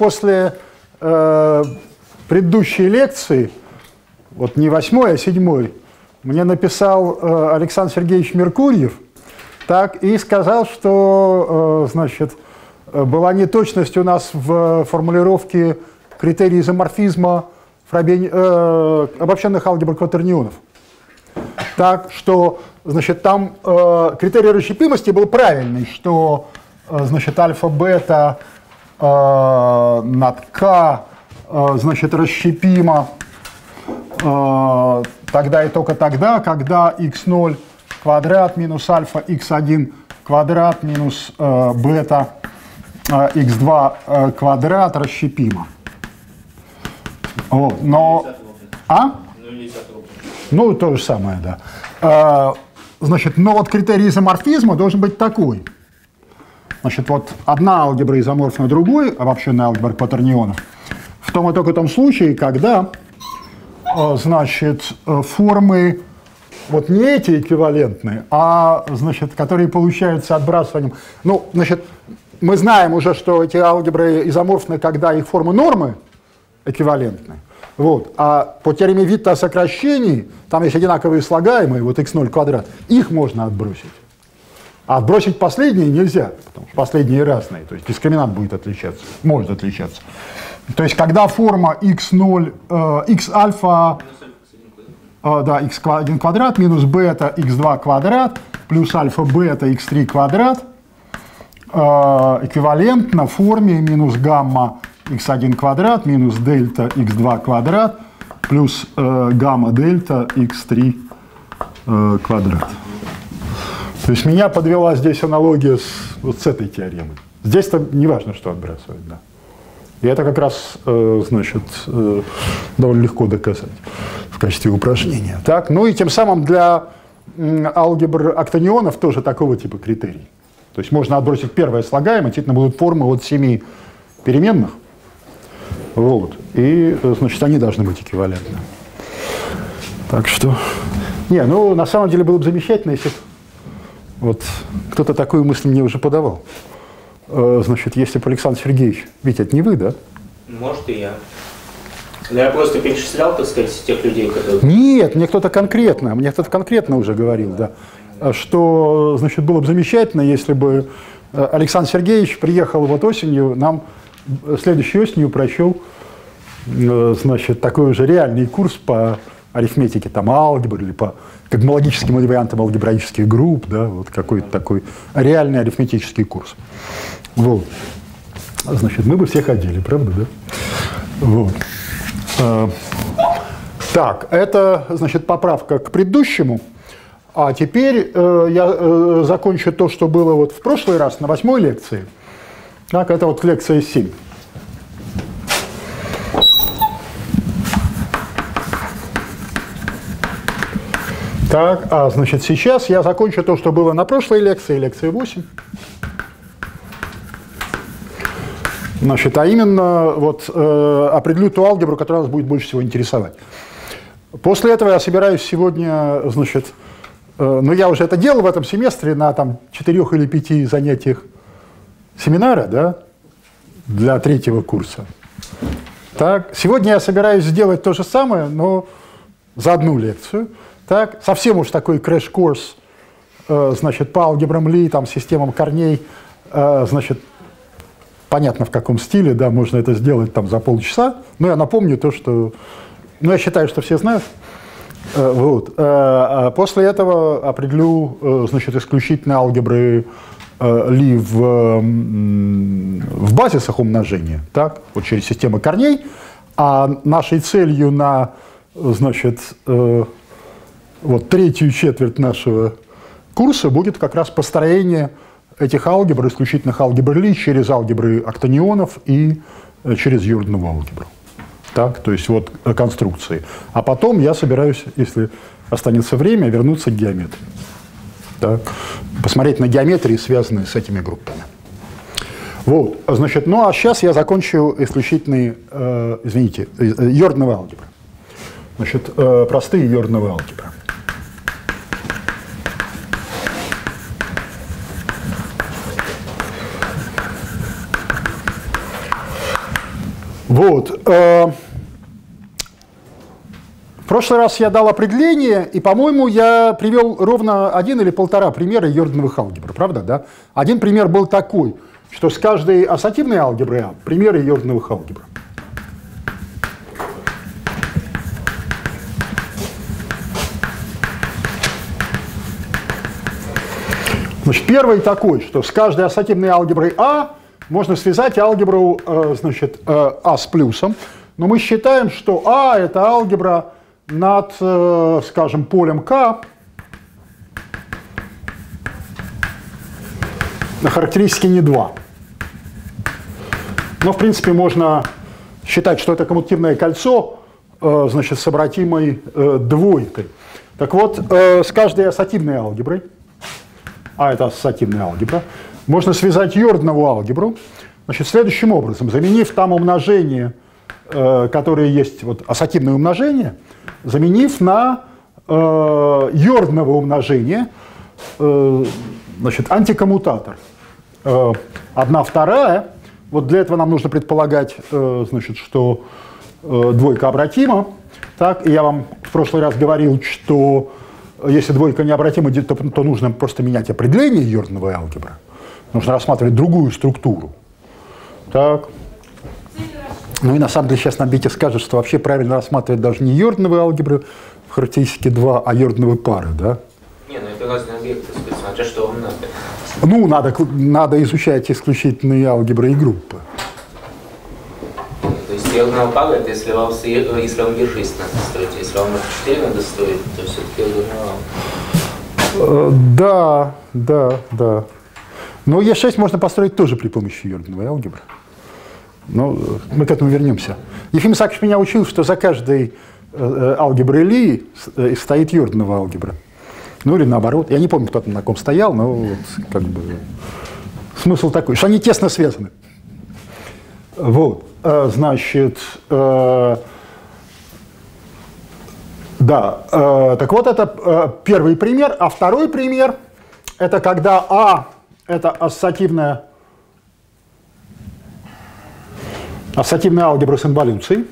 после предыдущей лекции, вот не 8-й, а 7-й, мне написал Александр Сергеевич Меркурьев, так, и сказал, что, значит, была неточность у нас в формулировке критерий изоморфизма обобщенных алгебр кватернионов. Так что, значит, там критерий расщепимости был правильный, что, значит, альфа-бета над k, значит, расщепимо тогда и только тогда, когда x0 квадрат минус альфа x1 квадрат минус бета x2 квадрат расщепимо. Вот, но... Ну, то же самое, да. Значит, но вот критерий изоморфизма должен быть такой. Значит, вот одна алгебра изоморфна другой, обобщенная алгебра кватернионов, в том и только том случае, когда, значит, формы вот не эти эквивалентные, а, значит, которые получаются отбрасыванием. Ну, значит, мы знаем уже, что эти алгебры изоморфны, когда их формы нормы эквивалентны. Вот. А по теореме Витта о сокращении, там есть одинаковые слагаемые, вот x0 квадрат, их можно отбросить. А отбросить последние нельзя, потому что последние разные, то есть дискриминант будет отличаться, может отличаться. То есть когда форма x0, x альфа, да, x1 квадрат минус бета x2 квадрат плюс альфа бета x3 квадрат эквивалентна форме минус гамма x1 квадрат минус дельта x2 квадрат плюс гамма дельта x3 квадрат. То есть меня подвела здесь аналогия вот с этой теоремой. Здесь-то не важно, что отбрасывать, да. И это как раз, значит, довольно легко доказать в качестве упражнения. Так? Ну и тем самым для алгебр октонионов тоже такого типа критерий. То есть можно отбросить первое слагаемое, действительно будут формы от 7 переменных. Вот. И, значит, они должны быть эквивалентны. Так что... Не, ну, на самом деле было бы замечательно, если вот кто-то такую мысль мне уже подавал. Значит, если бы Александр Сергеевич... Ведь это не вы, да? Может, и я. Но я просто перечислял, так сказать, тех людей, которые... Нет, мне кто-то конкретно уже говорил, да. Что, значит, было бы замечательно, если бы Александр Сергеевич приехал вот осенью, нам следующей осенью прочел, значит, такой уже реальный курс по арифметике там алгебр или по когмологическим вариантам алгебраических групп, да, вот какой-то такой реальный арифметический курс. Вот. Значит, мы бы все ходили, правда, да? Вот. Так, это, значит, поправка к предыдущему. А теперь я закончу то, что было вот в прошлый раз на 8-й лекции. Так, это вот лекция 7. Так, а значит, сейчас я закончу то, что было на прошлой лекции, лекции 8. Значит, а именно вот определю ту алгебру, которая нас будет больше всего интересовать. После этого я собираюсь сегодня, значит, ну я уже это делал в этом семестре на там 4 или 5 занятиях семинара, да, для 3-го курса. Так, сегодня я собираюсь сделать то же самое, но за одну лекцию. Так, совсем уж такой крэш-курс, значит, по алгебрам Ли, там, системам корней, значит, понятно в каком стиле, да, можно это сделать там за полчаса. Но я напомню то, что, ну, я считаю, что все знают. Вот. После этого определю, значит, исключительно алгебры Ли в базисах умножения, так, вот через системы корней, а нашей целью на, значит, вот 3-ю четверть нашего курса будет как раз построение этих алгебр, исключительных алгебр Ли, через алгебры октонионов и через Йорданову алгебру. Так, то есть вот конструкции. А потом я собираюсь, если останется время, вернуться к геометрии. Так, посмотреть на геометрии, связанные с этими группами. Вот, значит, ну а сейчас я закончу исключительные, извините, Йордановые алгебры. Значит, простые Йордановые алгебры. Вот. В прошлый раз я дал определение, и, по-моему, я привел ровно 1 или 1,5 примера Йордановых алгебр, правда, да? Один пример был такой, что с каждой ассоциативной алгебры А примеры Йордановых алгебр. Значит, первый такой, что с каждой ассоциативной алгеброй А можно связать алгебру, значит, А с плюсом, но мы считаем, что А – это алгебра над, скажем, полем К на характеристике не 2. Но, в принципе, можно считать, что это коммутативное кольцо, значит, с обратимой двойкой. Так вот, с каждой ассоциативной алгеброй, а это ассоциативная алгебра, можно связать Йорданову алгебру, значит, следующим образом, заменив там умножение, которое есть, вот, ассоциативное умножение, заменив на Йорданово умножение, значит, антикоммутатор 1/2. Вот для этого нам нужно предполагать, значит, что двойка обратима. Так, и я вам в прошлый раз говорил, что если двойка необратима, то нужно просто менять определение Йордановой алгебры. Нужно рассматривать другую структуру. Так. Ну и на самом деле сейчас нам Витя скажет, что вообще правильно рассматривать даже не Йордановые алгебры в характеристике 2, а Йордановые пары, да? Не, ну это разные объекты, смотря что вам надо. Ну, надо изучать исключительные алгебры и группы. То есть Йорданова пара, это если вам Е6 надо строить, если вам F4 надо строить, то все-таки Йорданова. Да. Но Е6 можно построить тоже при помощи Йордановой алгебры. Но мы к этому вернемся. Ефим Исаакович меня учил, что за каждой алгеброй Ли стоит Йорданова алгебра. Ну или наоборот. Я не помню, кто там на ком стоял, но вот, как бы, смысл такой, что они тесно связаны. Вот, значит, да, так вот это первый пример. А второй пример – это когда А – это ассоциативная алгебра с инволюцией.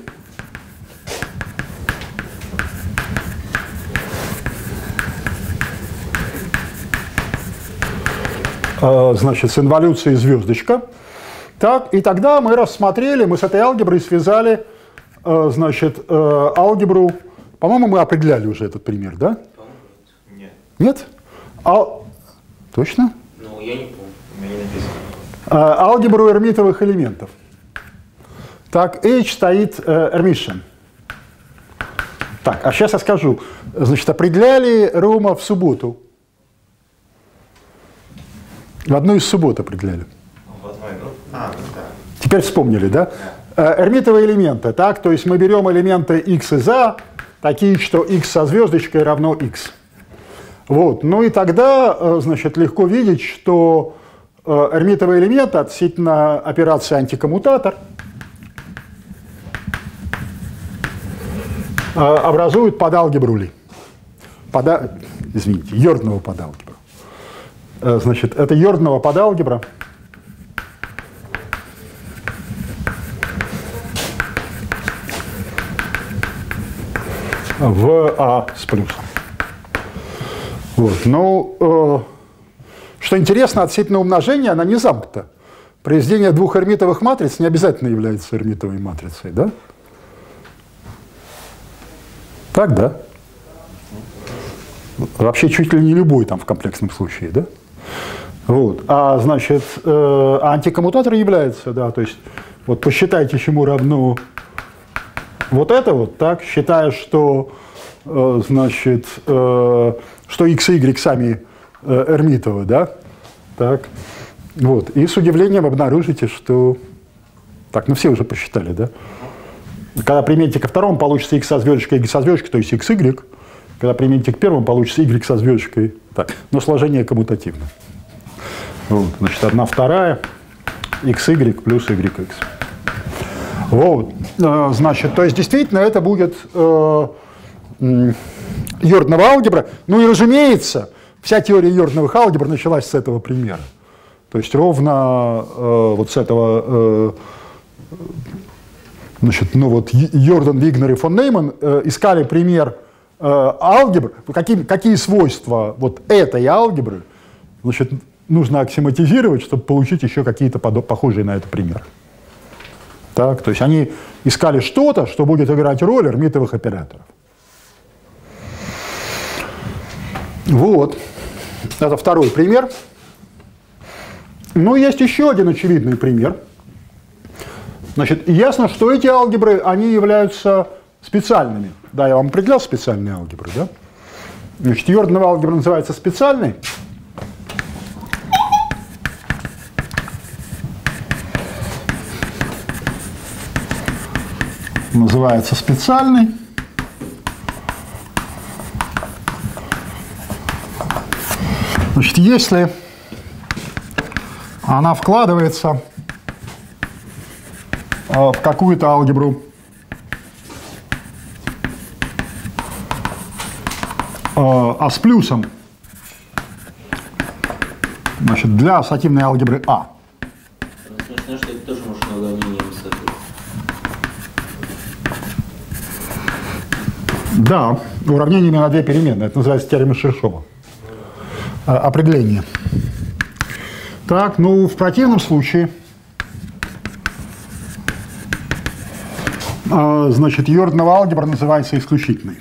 Значит, с инволюцией звездочка. Так, и тогда мы рассмотрели, мы с этой алгеброй связали, значит, алгебру. По-моему, мы определяли уже этот пример, да? Нет. Нет? Точно? Ну, я не помню. У меня не написано. Алгебру эрмитовых элементов. Так, H стоит Hermitian. Так, а сейчас я скажу. Значит, определяли Рома в субботу. В одну из суббот определяли. В одной, ну? Да. Теперь вспомнили, да? Эрмитовые элементы, так? То есть мы берем элементы x из A, такие, что x со звездочкой равно x. Вот. Ну и тогда, значит, легко видеть, что эрмитовые элементы относительно операции антикоммутатор образуют подалгебру Ли. Извините, Йорданову подалгебру. Значит, это Йорданова подалгебра. В А с плюсом. Вот. Ну, что интересно, относительно умножения она не замкнута. Произведение двух эрмитовых матриц не обязательно является эрмитовой матрицей, да? Так, да? Вообще чуть ли не любой там в комплексном случае, да? Вот. А значит, антикоммутатор является, да, то есть вот посчитайте, чему равно вот это вот, так, считая, что, значит, что x и y сами эрмитовы, да, так, вот, и с удивлением обнаружите, что, так, ну все уже посчитали, да, когда примените ко второму, получится x со звездочкой, y со звездочкой, то есть x, y, когда примените к первому, получится y со звездочкой, так, но сложение коммутативно. Вот, значит, 1/2 xy плюс yx. Вот, значит, то есть действительно это будет Йорданова алгебра. Ну и разумеется, вся теория Йордановых алгебр началась с этого примера. То есть ровно вот с этого Значит, ну вот Йордан, Вигнер и фон Нейман искали пример алгебры, какие свойства вот этой алгебры, значит, нужно аксиоматизировать, чтобы получить еще какие-то похожие на это примеры. Так, то есть они искали что-то, что будет играть роль эрмитовых операторов. Вот. Это второй пример. Ну, есть еще один очевидный пример. Значит, ясно, что эти алгебры, они являются специальными. Да, я вам определял специальные алгебры, да? Значит, Йорданова алгебра называется специальной. Называется специальной. Значит, если она вкладывается в какую-то алгебру А с плюсом, значит, для ассоциативной алгебры А. Смешно, что это тоже можно уравнением соответствовать. Да, уравнениями на две переменные. Это называется теорема Шершова. Определение. Так, ну, в противном случае, значит, Йорданова алгебра называется исключительной.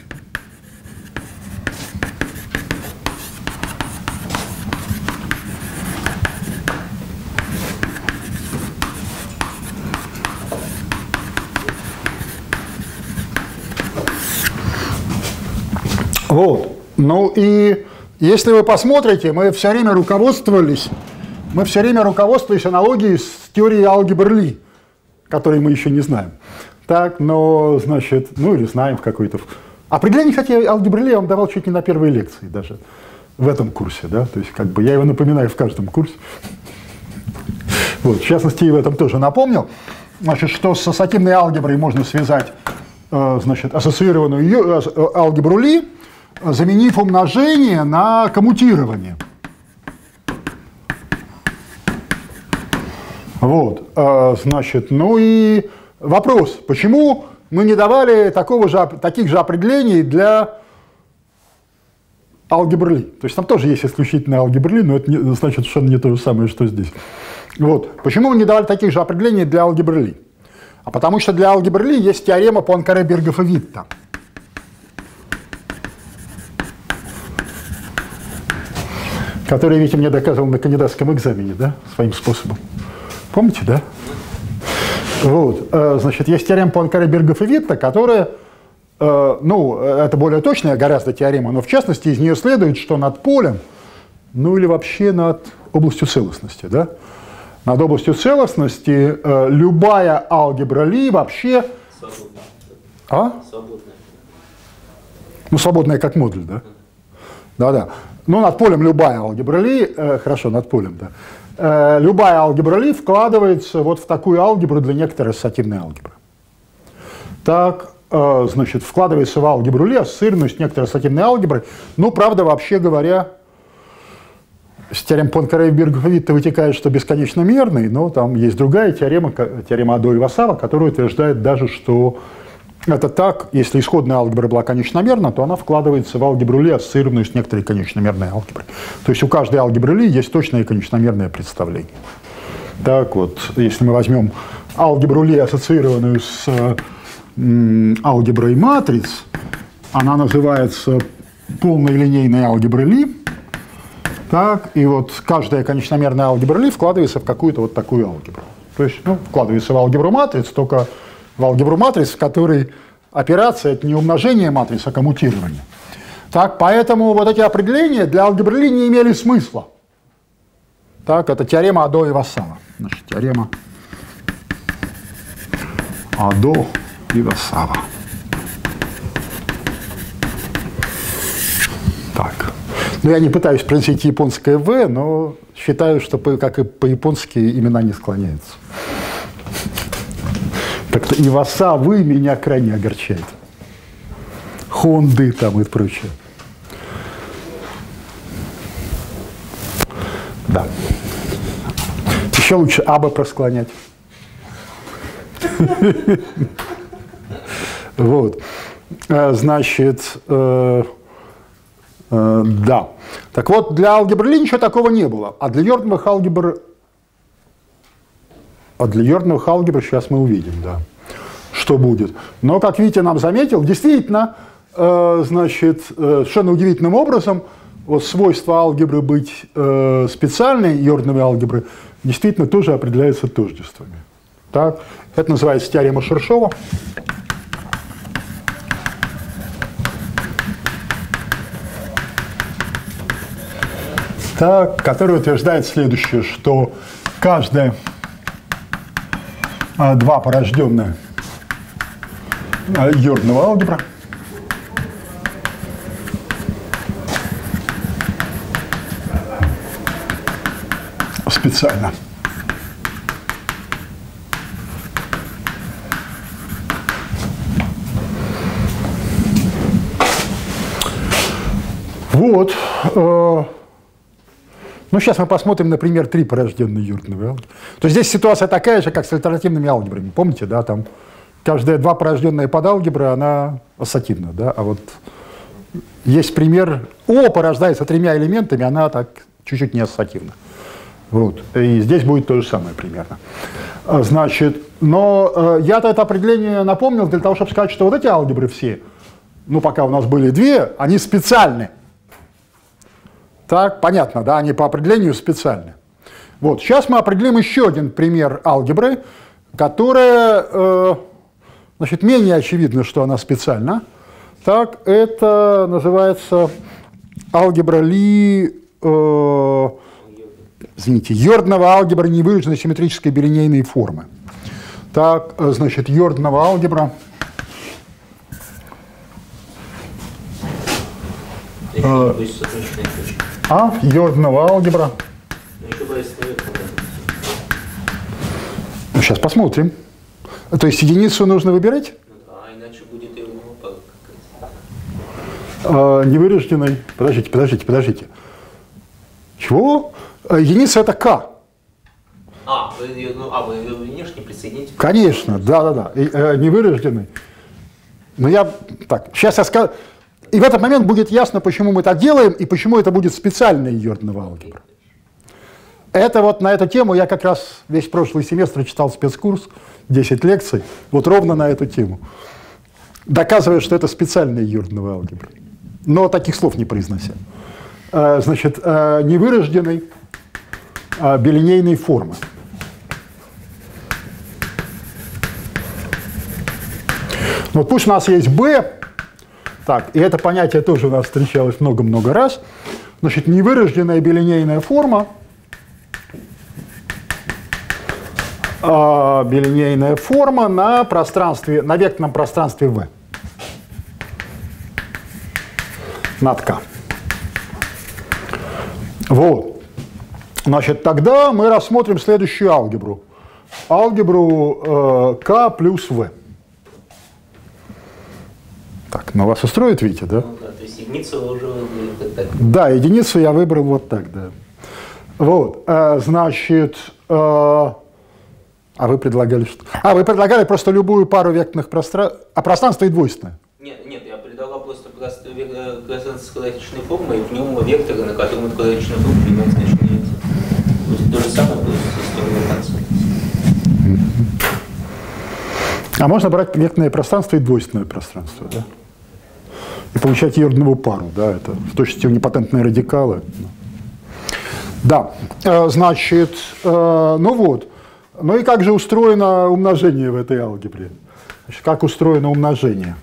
Вот. Ну и если вы посмотрите, мы все время руководствовались аналогией с теорией алгебры Ли, которой мы еще не знаем. Так, но, значит, ну или знаем в какой-то... Определение, кстати, алгебры Ли я вам давал чуть не на первой лекции даже, в этом курсе, да, то есть как бы я его напоминаю в каждом курсе. Вот, в частности, и в этом тоже напомнил. Значит, что с ассоциативной алгеброй можно связать, значит, ассоциированную алгебру Ли, заменив умножение на коммутирование. Вот, значит, ну и вопрос, почему мы не давали таких же определений для алгебры Ли? То есть там тоже есть исключительная алгебра Ли, но это значит совершенно не то же самое, что здесь. Вот, почему мы не давали таких же определений для алгебры Ли? А потому что для алгебры Ли есть теорема Пуанкаре, Бергов и Витта. Который, видите, мне доказывал на кандидатском экзамене, да, своим способом. Помните, да? Вот, значит, есть теорема Пуанкаре, Бергов и Витта, которая, ну, это более точная гораздо теорема, но в частности из нее следует, что над полем, ну или вообще над областью целостности, да, над областью целостности любая алгебра Ли вообще... Свободная. А? Свободная. Ну, свободная как модуль, да? Да-да. Ну, над полем любая алгебра Ли, хорошо, над полем, да. Любая алгебра Ли вкладывается вот в такую алгебру для некоторой ассоциативной алгебры. Так, значит, вкладывается в алгебру Ли, ассоциированную с некоторой ассоциативной алгеброй. Ну, правда, вообще говоря, с теоремы Пуанкаре и Бергов и Витта вытекает, что бесконечно мерный, но там есть другая теорема, теорема Адо и Вассава, которая утверждает даже, что это так, если исходная алгебра была конечномерна, то она вкладывается в алгебру Ли, ассоциированную с некоторой конечномерной алгеброй. То есть у каждой алгебры Ли есть точное конечномерное представление. Так вот, если мы возьмем алгебру Ли, ассоциированную с алгеброй матриц, она называется полной линейной алгеброй Ли. Так, и вот каждая конечномерная алгебра Ли вкладывается в какую-то вот такую алгебру. То есть, ну, вкладывается в алгебру матриц, только в алгебру матриц, в которой операция – это не умножение матриц, а коммутирование. Так, поэтому вот эти определения для алгебры Ли не имели смысла. Так, это теорема Адо и Вассава. Значит, теорема Адо и Вассава. Так. Ну, я не пытаюсь произнести японское «в», но считаю, что, как и по-японски, имена не склоняются. Так-то и Вассавы меня крайне огорчает. Хонды там и прочее. Да. Еще лучше Абы просклонять. Вот. Значит, да. Так вот, для алгебры Ли ничего такого не было. А для йордановых алгебр сейчас мы увидим, да, что будет. Но, как Витя нам заметил, действительно, значит, совершенно удивительным образом вот свойство алгебры быть специальной, йордановой алгебры, действительно тоже определяется тождествами. Так? Это называется теорема Шершова. Так, который утверждает следующее, что каждое два порожденная йорданова алгебра специально. Вот. Ну, сейчас мы посмотрим, например, три порожденные йордановые алгебры. То есть здесь ситуация такая же, как с альтернативными алгебрами. Помните, да, там каждая два порожденная подалгебры, она ассоциативна, да, а вот есть пример, О порождается тремя элементами, она так чуть-чуть не ассоциативна. Вот. И здесь будет то же самое примерно. Значит, но я-то это определение напомнил для того, чтобы сказать, что вот эти алгебры все, ну, пока у нас были две, они специальны. Так, понятно, да, они по определению специальны. Вот, сейчас мы определим еще один пример алгебры, которая, значит, менее очевидно, что она специальна. Так, это называется алгебра Ли, извините, йорданова алгебра невыраженной симметрической билинейной формы. Так, значит, йорданова алгебра. Йорданова алгебра. Ну, сейчас посмотрим. То есть единицу нужно выбирать? А иначе будет его невырожденной. Подождите. Чего? Единица это К. вы ее внешне присоедините? Конечно, да. Невырожденный. Но я так, сейчас я скажу. И в этот момент будет ясно, почему мы так делаем и почему это будет специальная йорданова алгебра. Это вот на эту тему я как раз весь прошлый семестр читал спецкурс, 10 лекций, вот ровно на эту тему. Доказывая, что это специальная йорданова алгебра. Но таких слов не произнося. Значит, невырожденной билинейной формы. Вот пусть у нас есть B. Так, и это понятие тоже у нас встречалось много-много раз. Значит, невырожденная билинейная форма. Билинейная форма на пространстве, на векторном пространстве V. Над К. Вот. Значит, тогда мы рассмотрим следующую алгебру. Алгебру К плюс В. Так, ну вас устроит, Витя, да? Ну, да, то есть единицу уже выбрали так. Да, единицу я выбрал вот так, да. Вот, значит, а вы предлагали что? Вы предлагали просто любую пару векторных пространств, а пространство и двойственное. Нет, я предлагал просто пространство с квадратичной формой, и в нем векторы, на котором эта квадратичная форма примерно значение. То есть то же самое будет с системой конца. А можно брать векторное пространство и двойственное пространство, да? И получать йорданову пару, да, это в точности унипотентные радикалы. Да, значит, ну вот. Ну и как же устроено умножение в этой алгебре? Значит, как устроено умножение?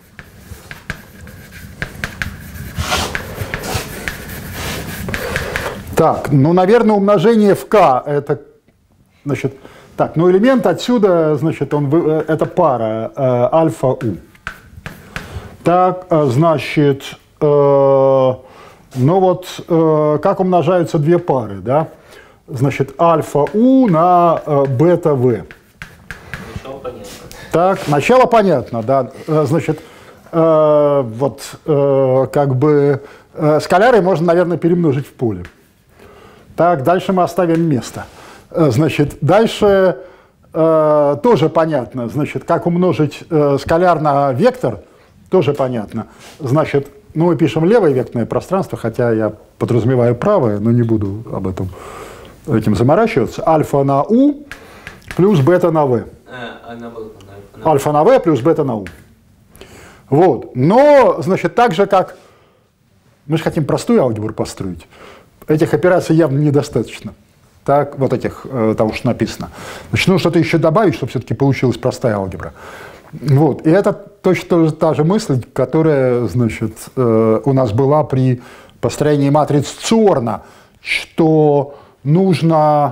Так, ну, наверное, умножение в К, это, значит, так, ну, элемент отсюда, значит, это пара альфа-У. Так, значит, ну вот, как умножаются две пары, да? Значит, альфа-У на бета-В. Начало понятно. Так, начало понятно, да. Значит, вот, как бы, скаляры можно, наверное, перемножить в поле. Так, дальше мы оставим место. Значит, дальше тоже понятно. Значит, как умножить скаляр на вектор, тоже понятно. Значит, ну, мы пишем левое векторное пространство, хотя я подразумеваю правое, но не буду этим заморачиваться. Альфа на u плюс бета на v. Альфа на v плюс бета на u. Вот. Но, значит, так же, как мы же хотим простую алгебру построить, этих операций явно недостаточно. Так, вот этих, того, что написано. Значит, нужно что-то еще добавить, чтобы все-таки получилась простая алгебра. Вот. И это точно та же мысль, которая, значит, у нас была при построении матриц Цорна, что нужно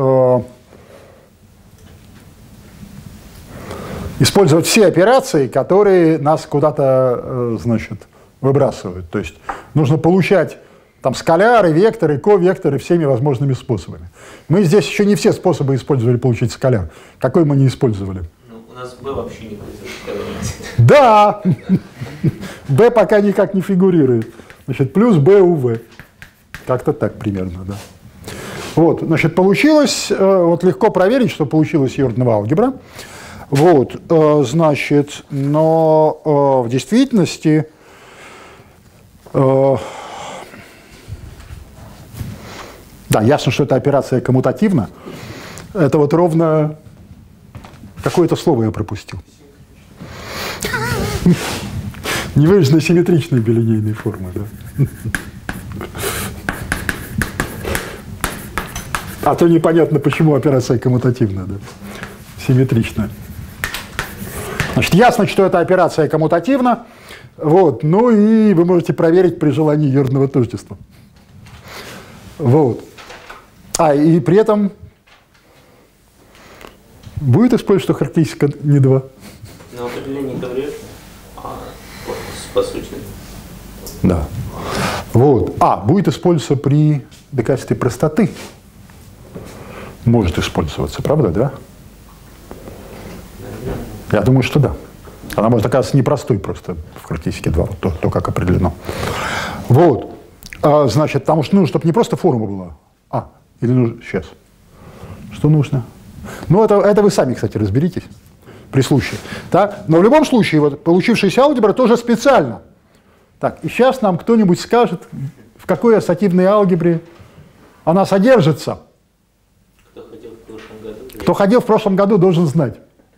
использовать все операции, которые нас куда-то, значит, выбрасывают. То есть нужно получать там скаляры, векторы, ковекторы всеми возможными способами. Мы здесь еще не все способы использовали получить скаляр. Какой мы не использовали? Ну, у нас B вообще не фигурирует. Да! B пока никак не фигурирует. Значит, плюс B у V. Как-то так примерно, да. Вот, значит, получилось, вот легко проверить, что получилась Йорданова алгебра. Вот, значит, но в действительности да, ясно, что эта операция коммутативна. Это вот ровно какое-то слово я пропустил. Невыраженно симметричной билинейной формы, да. А то непонятно, почему операция коммутативна, да. Симметричная. Значит, ясно, что эта операция коммутативна. Вот. Ну и вы можете проверить при желании Йорданова тождества. Вот. И при этом будет использовать, что характеристика не 2. Но определение говорит, по сути. Да. Вот. Будет использоваться при доказательстве простоты. Может использоваться, правда, да? Я думаю, что да. Она может оказаться непростой просто в характеристике 2, то как определено. Вот. Значит, потому что нужно, чтобы не просто форма была. Или нужно... Сейчас. Что нужно? Ну, это вы сами, кстати, разберитесь при случае. Так? Но в любом случае, вот, получившаяся алгебра тоже специально. Так, и сейчас нам кто-нибудь скажет, в какой ассоциативной алгебре она содержится. Кто ходил в прошлом году, должен знать.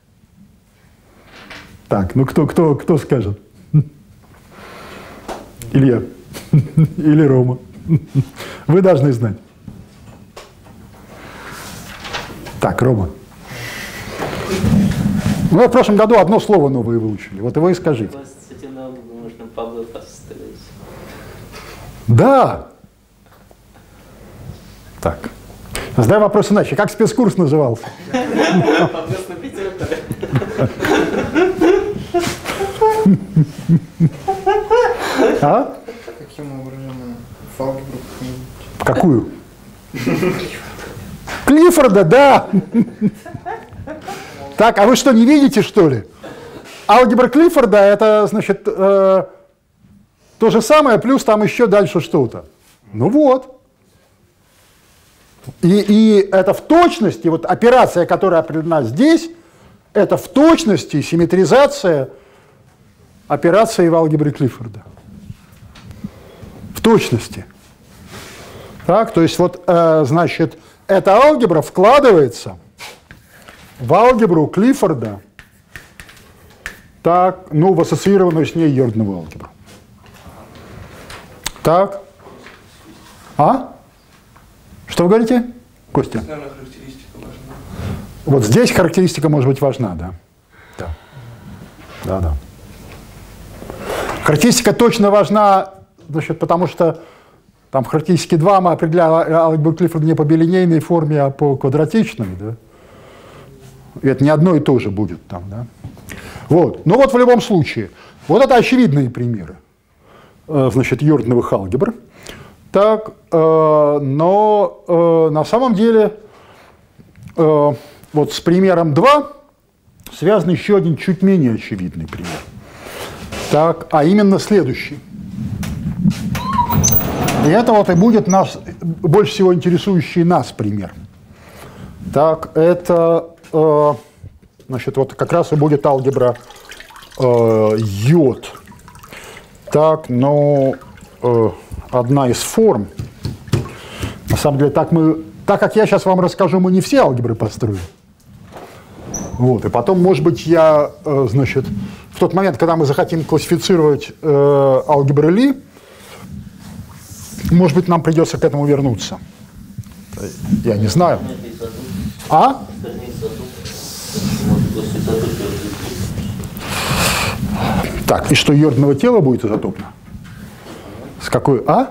Так, ну кто скажет? Илья. Или Рома. Вы должны знать. Так, Рома. Мы в прошлом году одно слово новое выучили. Вот его и скажите. Кстати, можно Павла поставить. Да. Так. Задай вопрос иначе. Как спецкурс назывался? Вопрос на пятерку. Каким образом в алгебру? Какую? Клиффорда, да. Так, а вы что, не видите, что ли? Алгебра Клиффорда — это, значит, то же самое, плюс там еще дальше что-то. Ну вот. И это в точности, вот операция, которая определена здесь, это в точности симметризация операции в алгебре Клиффорда. В точности. Так, то есть вот, значит, эта алгебра вкладывается в алгебру Клиффорда, так, ну, в ассоциированную с ней Йорданову алгебру. Так. Что вы говорите, Костя? Наверное, характеристика важна. Вот здесь характеристика может быть важна, да. Да. Характеристика точно важна, значит, потому что там в характеристике 2 мы определяли алгебру Клиффорда не по билинейной форме, а по квадратичной, да. И это не одно и то же будет там, да. Вот. Но вот в любом случае, вот это очевидные примеры, значит, Йордановых алгебр. Так, но на самом деле вот с примером 2 связан еще один чуть менее очевидный пример. Так, а именно следующий. И это вот и будет нас, больше всего интересующий нас пример. Так, это значит, вот как раз и будет алгебра йод. Так, ну, одна из форм. На самом деле, так как я сейчас вам расскажу, мы не все алгебры построим. Вот, и потом, может быть, я, значит, в тот момент, когда мы захотим классифицировать алгебры Ли, может быть, нам придется к этому вернуться. Я не знаю. А? Так, и что, йодного тела будет изотопно? С какой? А?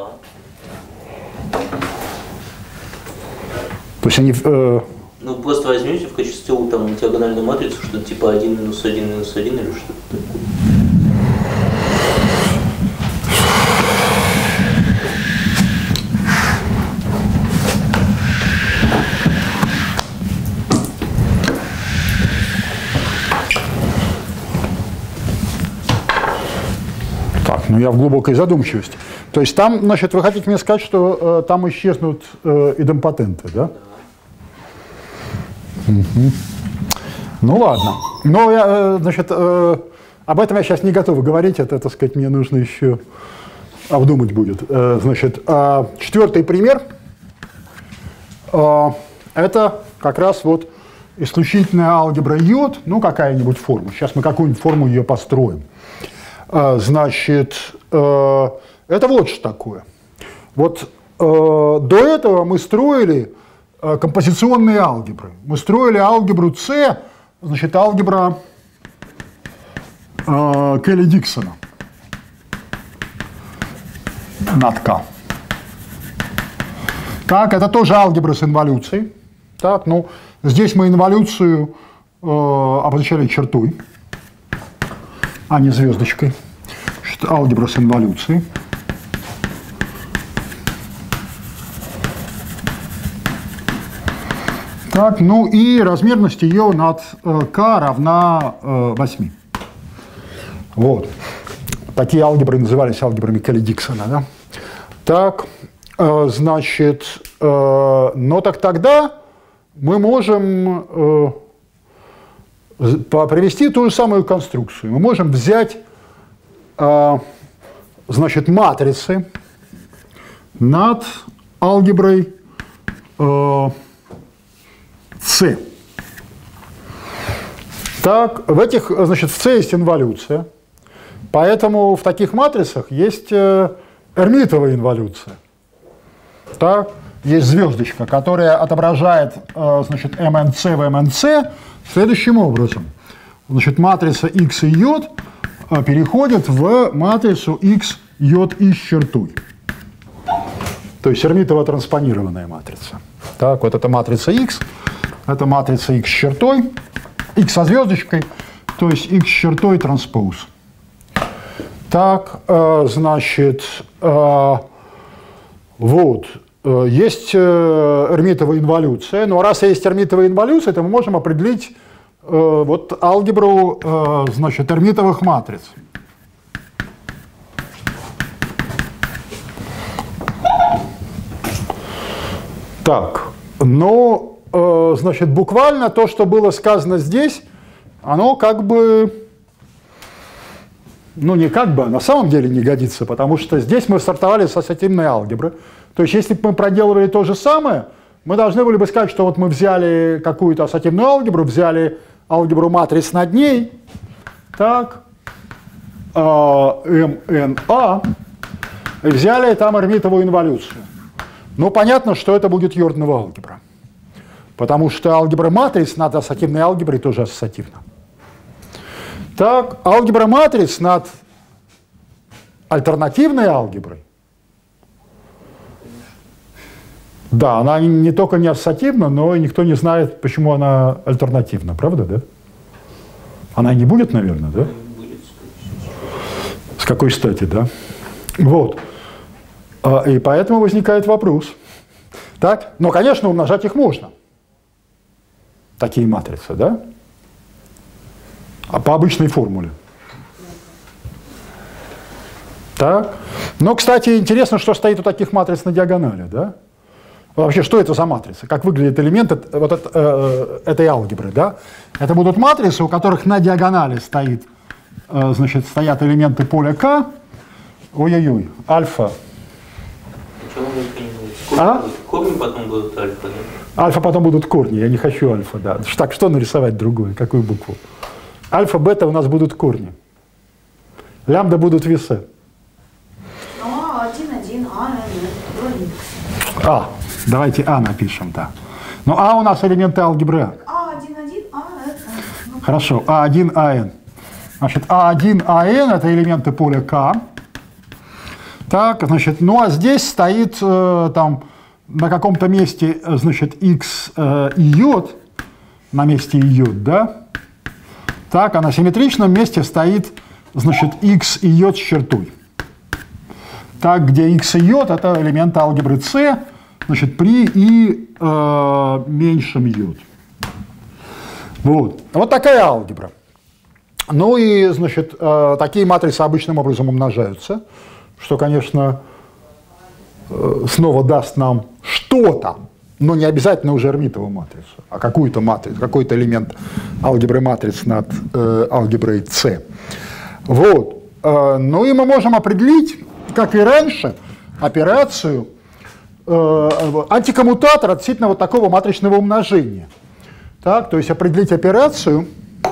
То есть они... Ну, просто возьмете в качестве там диагональную матрицу, что-то типа 1 минус 1 минус 1 или что-то такое. Так, ну я в глубокой задумчивости. То есть там, значит, вы хотите мне сказать, что там исчезнут идемпотенты, да? Угу. Ну ладно. Но я, значит, об этом я сейчас не готов говорить, это, так сказать, мне нужно еще обдумать будет. Значит, четвертый пример это как раз вот исключительная алгебра йод, ну какая-нибудь форма. Сейчас мы какую-нибудь форму ее построим. Значит, это вот что такое. Вот до этого мы строили композиционные алгебры. Мы строили алгебру С, значит, алгебра Келли-Диксона над К. Так, это тоже алгебра с инволюцией. Так, ну, здесь мы инволюцию обозначали чертой, а не звездочкой. Значит, алгебра с инволюцией. Так, ну и размерность ее над k равна 8. Вот. Такие алгебры назывались алгебрами Келли-Диксона. Да? Так, значит, но так тогда мы можем привести ту же самую конструкцию. Мы можем взять, значит, матрицы над алгеброй С. Так, в этих, значит, в С есть инволюция, поэтому в таких матрицах есть эрмитовая инволюция. Так, есть звездочка, которая отображает, значит, МНЦ в МНЦ следующим образом. Значит, матрица X и йод переходит в матрицу X, йод и с чертой. То есть эрмитово-транспонированная матрица. Так, вот эта матрица X. Это матрица X с чертой, X со звездочкой, то есть X с чертой транспоз. Так, значит, вот, есть эрмитовая инволюция, но раз есть эрмитовая инволюция, то мы можем определить вот алгебру, значит, эрмитовых матриц. Так, но... Значит, буквально то, что было сказано здесь, оно как бы, ну не как бы, а на самом деле не годится, потому что здесь мы стартовали с ассоциативной алгебры. То есть, если бы мы проделывали то же самое, мы должны были бы сказать, что вот мы взяли какую-то ассоциативную алгебру, взяли алгебру матриц над ней, так, МНА, и взяли там эрмитовую инволюцию. Ну, понятно, что это будет Йорданова алгебра. Потому что алгебра матриц над ассоциативной алгеброй тоже ассоциативна. Так, алгебра матриц над альтернативной алгеброй, да, она не только не ассоциативна, но и никто не знает, почему она альтернативна, правда, да? Она не будет, наверное, да? С какой стати, да? Вот. И поэтому возникает вопрос. Так, но, конечно, умножать их можно. Такие матрицы, да? А по обычной формуле. Так. Но, кстати, интересно, что стоит у таких матриц на диагонали, да? Вообще, что это за матрица? Как выглядит элемент вот этой алгебры? Да? Это будут матрицы, у которых на диагонали стоят элементы поля К. Ой-ой-ой, альфа. Корни потом будут альфа, да? Альфа потом будут корни, я не хочу альфа, да. Так, что нарисовать другое, какую букву? Альфа, бета у нас будут корни. Лямбда будут весы. А, давайте А напишем, да. Но А у нас элементы алгебры А. А1, А. Хорошо, А1, АН. Значит, А1, АН это элементы поля К. Так, значит, ну а здесь стоит там на каком-то месте, значит, X и йод, на месте йод, да? Так, а на симметричном месте стоит, значит, X и йод с чертой. Так, где X и йод это элементы алгебры С, значит, при и меньшем йод. Вот такая алгебра. Ну и, значит, такие матрицы обычным образом умножаются, что, конечно, снова даст нам что-то, но не обязательно уже эрмитовую матрицу, а какую-то матрицу, какой-то элемент алгебры матриц над алгеброй С. Вот. Ну и мы можем определить, как и раньше, операцию антикоммутатора относительно вот такого матричного умножения. Так, то есть определить операцию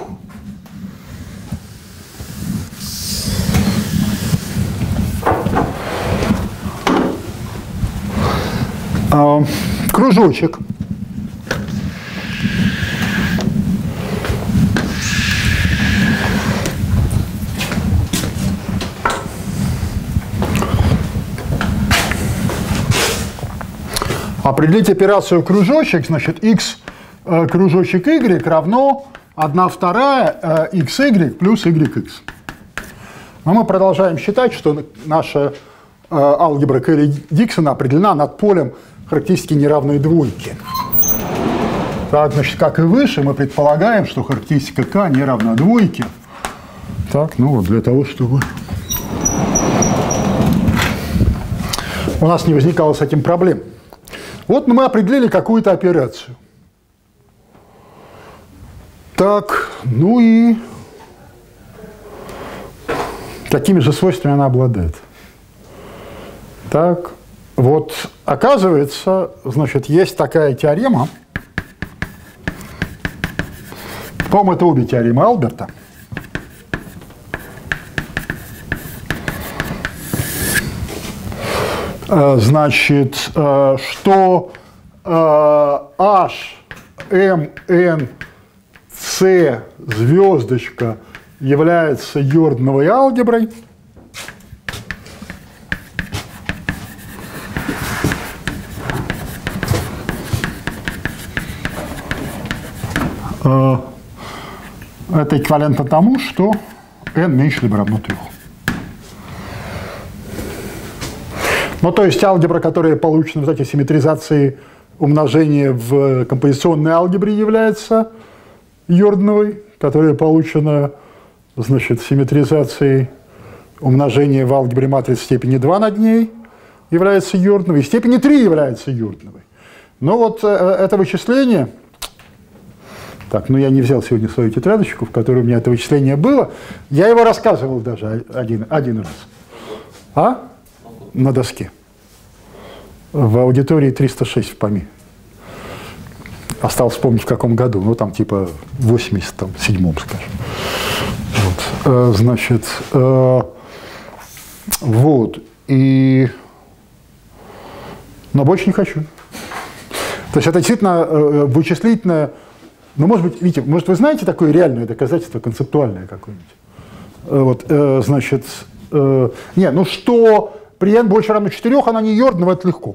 кружочек. Определить операцию кружочек, значит, x кружочек y равно 1/2 xy плюс yx. Но мы продолжаем считать, что наша алгебра Келли-Диксона определена над полем характеристики неравной двойки. Так, значит, как и выше, мы предполагаем, что характеристика К не равна двойке. Так, ну вот для того, чтобы у нас не возникало с этим проблем. Вот мы определили какую-то операцию. Так, ну и какими же свойствами она обладает? Так, вот оказывается, значит, есть такая теорема. По-моему, это обе теоремы Алберта. Значит, что H, M, N, C звездочка является Йордановой алгеброй. Это эквивалентно тому, что n меньше либо равно 3. Ну, то есть алгебра, которая получена в результате симметризации умножения в композиционной алгебре, является Йордановой, которая получена, значит, симметризацией умножения в алгебре матриц степени 2 над ней, является Йордановой, и степени 3 является Йордановой. Но вот это вычисление... Так, ну я не взял сегодня свою тетрадочку, в которой у меня это вычисление было. Я его рассказывал даже один раз. А? На доске. В аудитории 306 в ПАМИ. Осталось вспомнить, в каком году. Ну, там типа в 87-м, скажем. Вот. Значит, вот. И... Но больше не хочу. То есть это действительно вычислительное... Ну, может быть, видите, может, вы знаете такое реальное доказательство, концептуальное какое-нибудь? Вот, значит, не, ну что при n больше равно 4, она не Йорданова, это легко.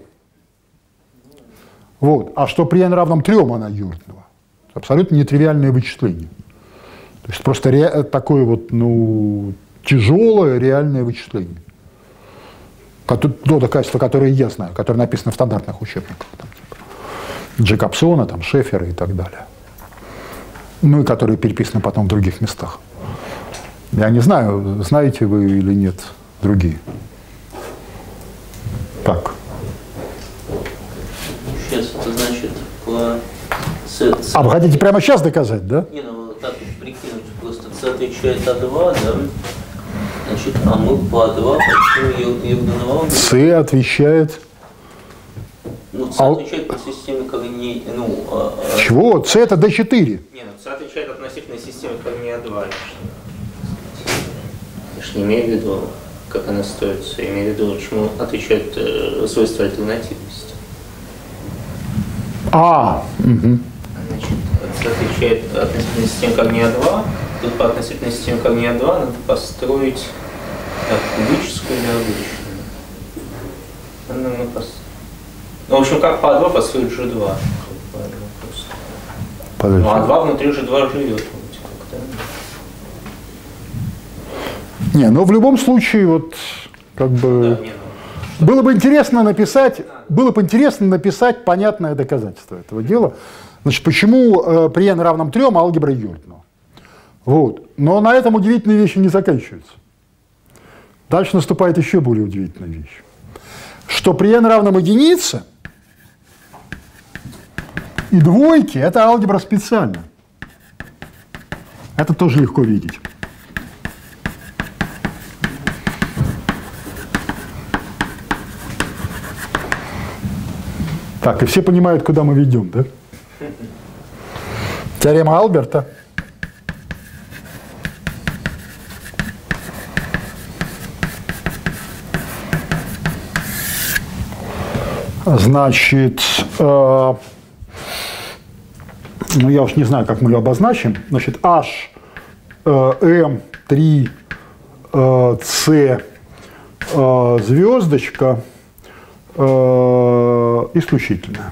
Вот, а что при n равном 3, она Йорданова. Абсолютно нетривиальное вычисление. То есть просто такое вот, ну, тяжелое реальное вычисление. То доказательство, которое я знаю, которое написано в стандартных учебниках. Там, типа Джекобсона, там, Шефера и так далее. Ну и которые переписаны потом в других местах. Я не знаю, знаете вы или нет другие. Так. С, А вы хотите прямо сейчас доказать, да? Не, ну так вот прикинуть, просто С отвечает А2, да? Значит, а мы по А2 почему Юрданова? С отвечает... Ну, С отвечает по системе корней, Чего? С это D4. Не, ну С отвечает относительно системы корней А2. Я ж не имею в виду, как она строится, я имею в виду, чему отвечает свойство альтернативности. Угу. Значит, С отвечает относительно системы корней А2. Тут по относительно системе корней А2 надо построить кубическую или обычную. Ну, в общем, как по А2 построить G2. Ну, А2 внутри G2 живет. Не, ну в любом случае, вот как бы было бы интересно написать понятное доказательство этого дела. Значит, почему при n равном 3 алгебра Юрданова. Вот. Но на этом удивительные вещи не заканчиваются. Дальше наступает еще более удивительная вещь. Что при n равном единице и двойке это алгебра специальная. Это тоже легко видеть. Так, и все понимают, куда мы ведем, да? Теорема Альберта. Значит, ну я уж не знаю, как мы ее обозначим. Значит, H, M, 3, C, звездочка, исключительная.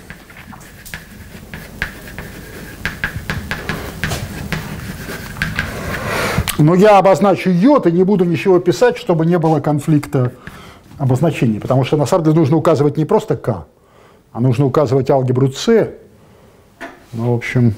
Но я обозначу йод и не буду ничего писать, чтобы не было конфликта обозначений, потому что на самом деле нужно указывать не просто К, а нужно указывать алгебру С. Ну, в общем,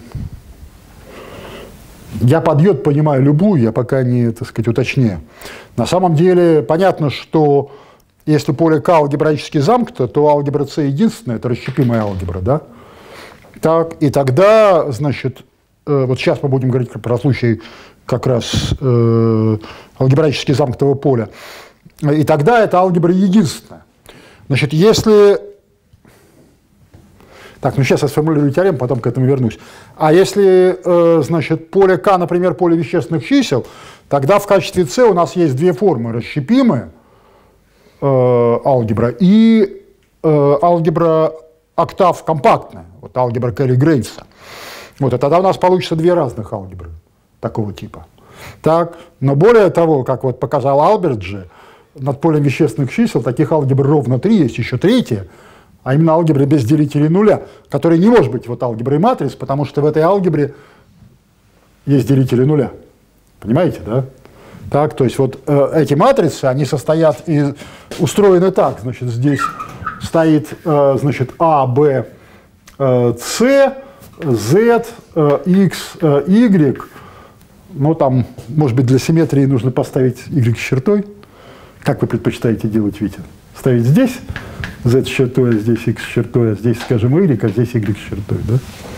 я под йод понимаю любую, я пока не, так сказать, уточняю. На самом деле понятно, что если поле К алгебраически замкнуто, то алгебра С единственная, это расщепимая алгебра, да? Так, и тогда, значит, вот сейчас мы будем говорить про случай как раз алгебраически замкнутого поля. И тогда эта алгебра единственная. Значит, если... Так, ну сейчас я сформулирую теорему, потом к этому вернусь. А если, значит, поле К, например, поле вещественных чисел, тогда в качестве С у нас есть две формы. Расщепимая алгебра и алгебра октав компактная. Вот алгебра Керри-Грейвса. Вот, и тогда у нас получится две разных алгебры такого типа. Так, но более того, как вот показал Альберт же, над полем вещественных чисел таких алгебр ровно 3, есть еще третья, а именно алгебра без делителей нуля, которая не может быть вот алгеброй матриц, потому что в этой алгебре есть делители нуля. Понимаете, да? Так, то есть вот эти матрицы, они состоят из, устроены так, значит, здесь стоит, значит, А, Б, С, Z, X, Y. Ну, там, может быть, для симметрии нужно поставить Y с чертой. Как вы предпочитаете делать, Витя? Ставить здесь Z с чертой, а здесь X с чертой, а здесь, скажем, Y, а здесь Y с чертой, да?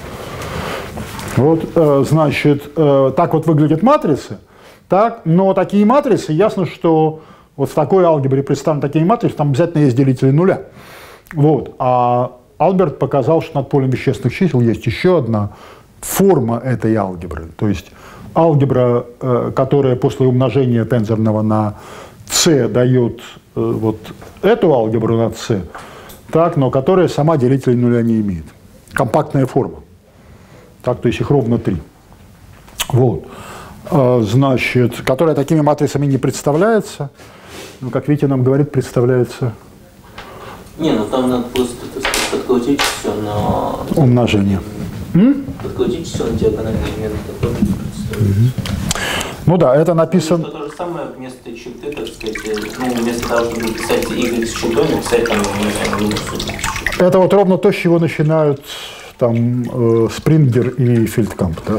Вот, значит, так вот выглядят матрицы. Так, но такие матрицы, ясно, что вот в такой алгебре представлены такие матрицы, там обязательно есть делители нуля. Вот, а Альберт показал, что над полем вещественных чисел есть еще одна форма этой алгебры. То есть алгебра, которая после умножения тензорного на С дает вот эту алгебру на С, так, но которая сама делителей нуля не имеет. Компактная форма. Так, то есть их ровно 3. Вот. Значит, которая такими матрицами не представляется. Ну, как Витя нам говорит, представляется... Не, ну там надо просто, так сказать, подкрутить все на... Умножение. Подкрутить все на диагональный элемент, который представляется. Ну да, это написано... То же самое вместо черты, так сказать, ну, вместо того, чтобы писать Y с чертой, написать там, не знаю, минус с чертой. Это вот ровно то, с чего начинают там Спрингер и Фельдкамп, да?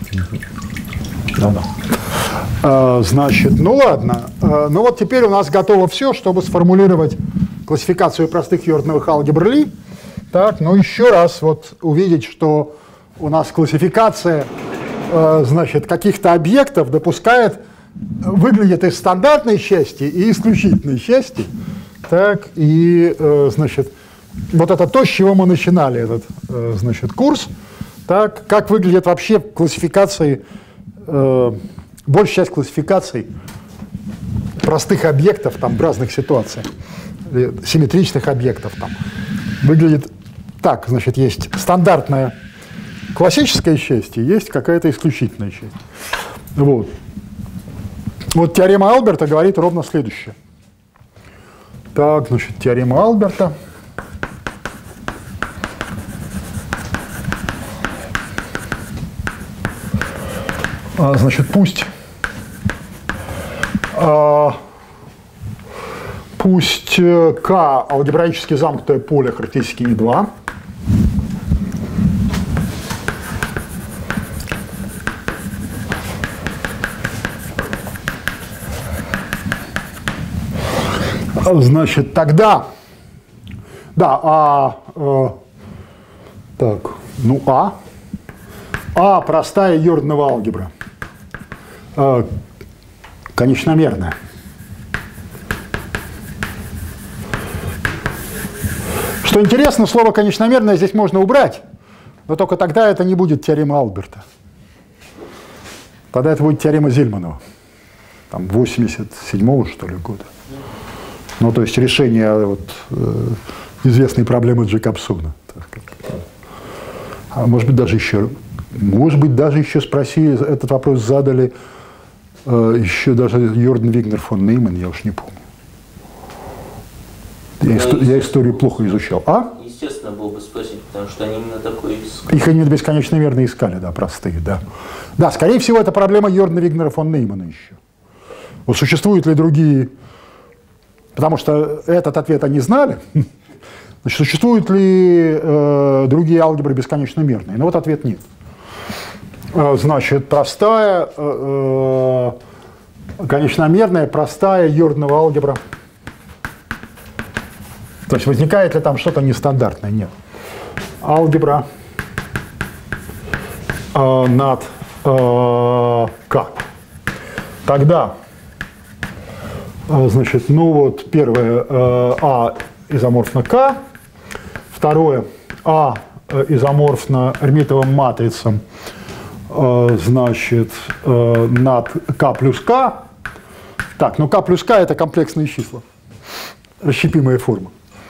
Да-да. Значит, ну ладно. Ну вот теперь у нас готово все, чтобы сформулировать классификацию простых йордановых алгебр Ли. Так, но еще раз вот увидеть, что у нас классификация, значит, каких-то объектов допускает, выглядит из стандартной части и исключительной части. Так, и, значит, вот это то, с чего мы начинали этот, значит, курс. Так, как выглядит вообще классификации, большая часть классификаций простых объектов там, в разных ситуациях, симметричных объектов там, выглядит так. Значит, есть стандартная классическая часть и есть какая-то исключительная часть. Вот. Вот теорема Алберта говорит ровно следующее. Так, значит, теорема Алберта. Значит, пусть К алгебраически замкнутое поле характеристики И2. Значит, тогда, да, так, ну А простая Йорданова алгебра, конечномерная. Что интересно, слово конечномерное здесь можно убрать, но только тогда это не будет теорема Алберта. Тогда это будет теорема Зильманова, там, 87-го, что ли, года. Ну, то есть решение вот, известной проблемы Джейкобсона. А может быть, даже еще спросили, этот вопрос задали еще даже Йордан Вигнер фон Нейман, я уж не помню. Я историю плохо изучал. Естественно, было бы спросить, потому что они именно такое искали. Их они бесконечно верно искали, да, простые, да. Да, скорее всего, это проблема Йордана Вигнера фон Неймана еще. Вот существуют ли другие... Потому что этот ответ они знали. Значит, существуют ли другие алгебры бесконечно-мерные? Ну вот ответ нет. Значит, простая, конечномерная, простая Йорданова алгебра. То есть возникает ли там что-то нестандартное? Нет. Алгебра над К. Тогда... Значит, ну вот первое А изоморфно К, второе А изоморфно эрмитовым матрицам, значит, над К плюс К. Так, ну К плюс К это комплексные числа, расщепимая форма.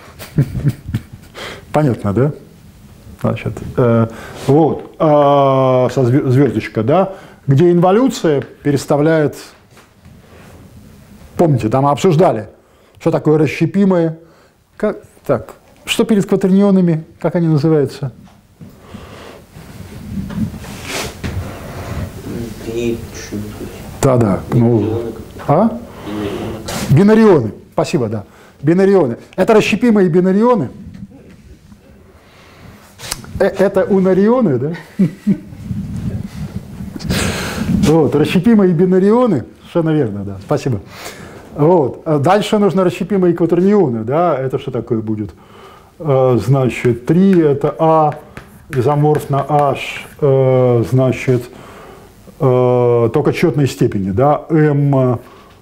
Понятно, да? Значит, вот, со звездочка, да, где инволюция переставляет. Помните, там мы обсуждали, что такое расщепимое. Так, что перед кватернионами, как они называются? Да. Ну, бинарионы. Спасибо, да. Бинарионы. Это расщепимые бинарионы. Это унарионы, да? Вот, расщепимые бинарионы. Совершенно верно, да. Спасибо. Вот. Дальше нужно расщепимые кватернионы, да, это что такое будет? Значит, 3 это А изоморфно H, значит, только четной степени, да, М.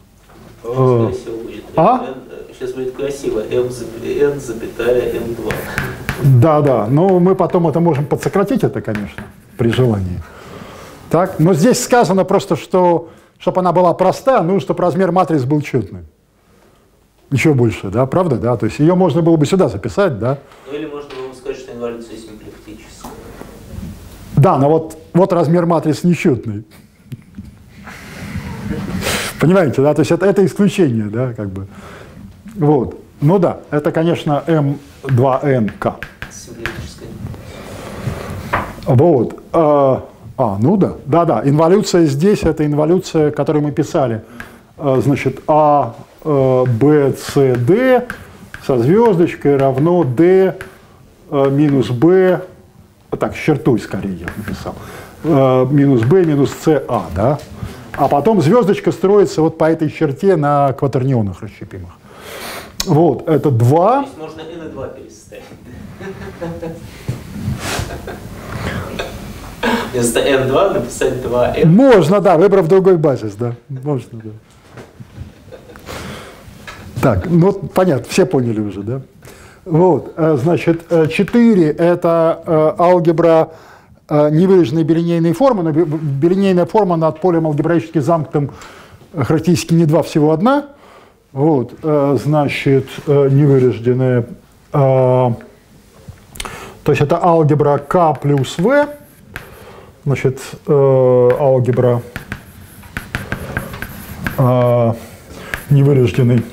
Сейчас будет красиво, N запятая M2. Да, но мы потом это можем подсократить, это, конечно, при желании. Так, но здесь сказано просто, что чтобы она была проста, нужно, чтобы размер матриц был четным. Ничего больше, да, правда, да? То есть ее можно было бы сюда записать, да? Ну или можно было бы сказать, что инволюция симплектическая. Да, но вот размер матриц нечетный. Понимаете, да? То есть это исключение, да, как бы. Вот. Ну да, это, конечно, M2NK. Симплектическая. Вот. Ну да, инволюция здесь, это инволюция, которую мы писали. Значит, А, Б, С, Д со звездочкой равно D минус B, так, с чертой скорее я написал, минус B минус С, А, да? А потом звездочка строится вот по этой черте на кватернионах расщепимых. Вот, это 2. То есть можно N и 2 переставить. Вместо n2 написать 2n. Можно, да, выбрав другой базис, да. Можно, да. Так, ну понятно, все поняли уже, да? Вот, значит, 4 – это алгебра невыраженной билинейной формы, но билинейная форма над полем алгебраически замкнутым характеристически не 2, всего 1. Вот, значит, невыраженная, то есть это алгебра К плюс В, значит, алгебра невыраженной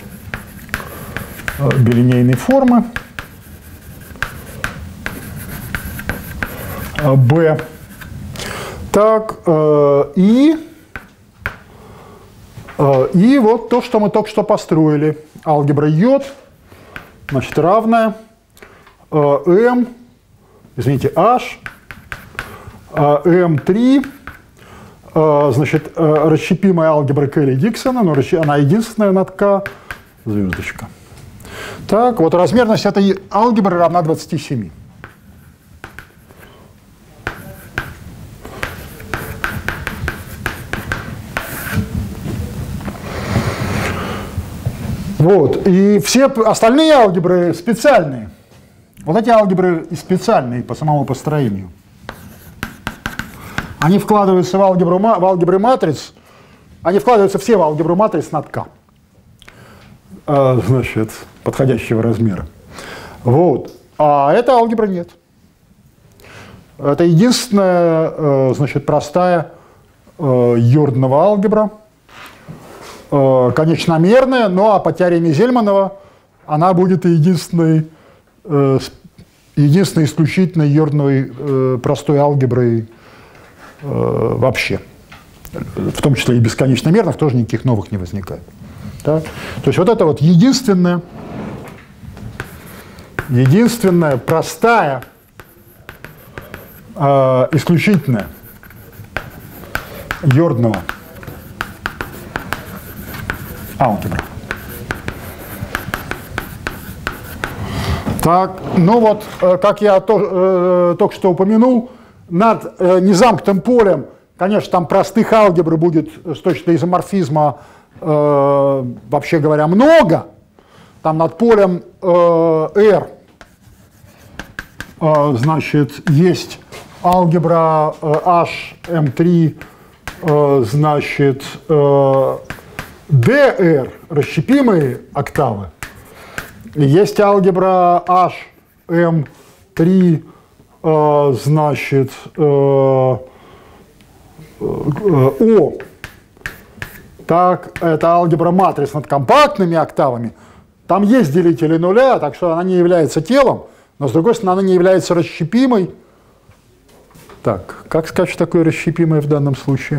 билинейной формы Б. Так, и вот то, что мы только что построили. Алгебра J, значит, равная M, извините, H, M3, значит, расщепимая алгебра Келли-Диксона, но она единственная над К, звездочка. Так, вот размерность этой алгебры равна 27. Вот, и все остальные алгебры специальные. Вот эти алгебры специальные по самому построению. Они вкладываются в алгебры матриц, они вкладываются все в алгебру матриц над К. Значит, подходящего размера. Вот. А эта алгебра нет. Это единственная, значит, простая Йорданова алгебра, конечномерная, но по теореме Зельманова она будет единственной исключительной Йордановой простой алгеброй вообще. В том числе и бесконечномерных тоже никаких новых не возникает. Да? То есть вот это вот единственная простая, исключительная Йорданова алгебра. Так, ну вот, как я только что упомянул, над незамкнутым полем, конечно, там простых алгебр будет с точки изоморфизма, вообще говоря, много. Там над полем R, значит, есть алгебра HM3, значит, DR, расщепимые октавы. Есть алгебра HM3, значит, O. Так, это алгебра матриц над компактными октавами. Там есть делители нуля, так что она не является телом, но, с другой стороны, она не является расщепимой. Так, как сказать, что такое расщепимое в данном случае?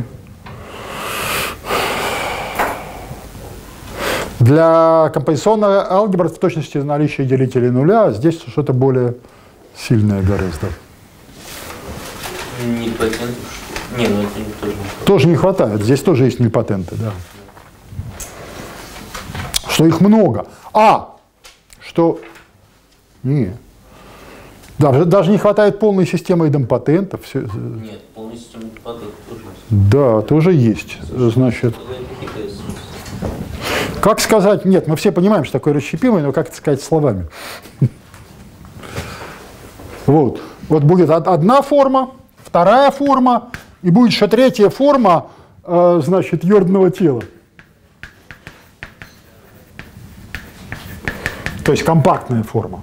Для композиционной алгебры в точности наличие делителей нуля, а здесь что-то более сильное гораздо. Нильпотентов? Не, ну это тоже не хватает. Здесь тоже есть нильпотенты, да. Что их много. Что... Не. Даже не хватает полной системы идемпотентов. Нет, полная система идемпотентов тоже есть. Да, тоже есть. Значит... Как сказать? Нет, мы все понимаем, что такое расщепимое, но как это сказать словами? Вот. Вот будет одна форма, вторая форма, и будет еще третья форма, значит, Йорданова тела. То есть компактная форма.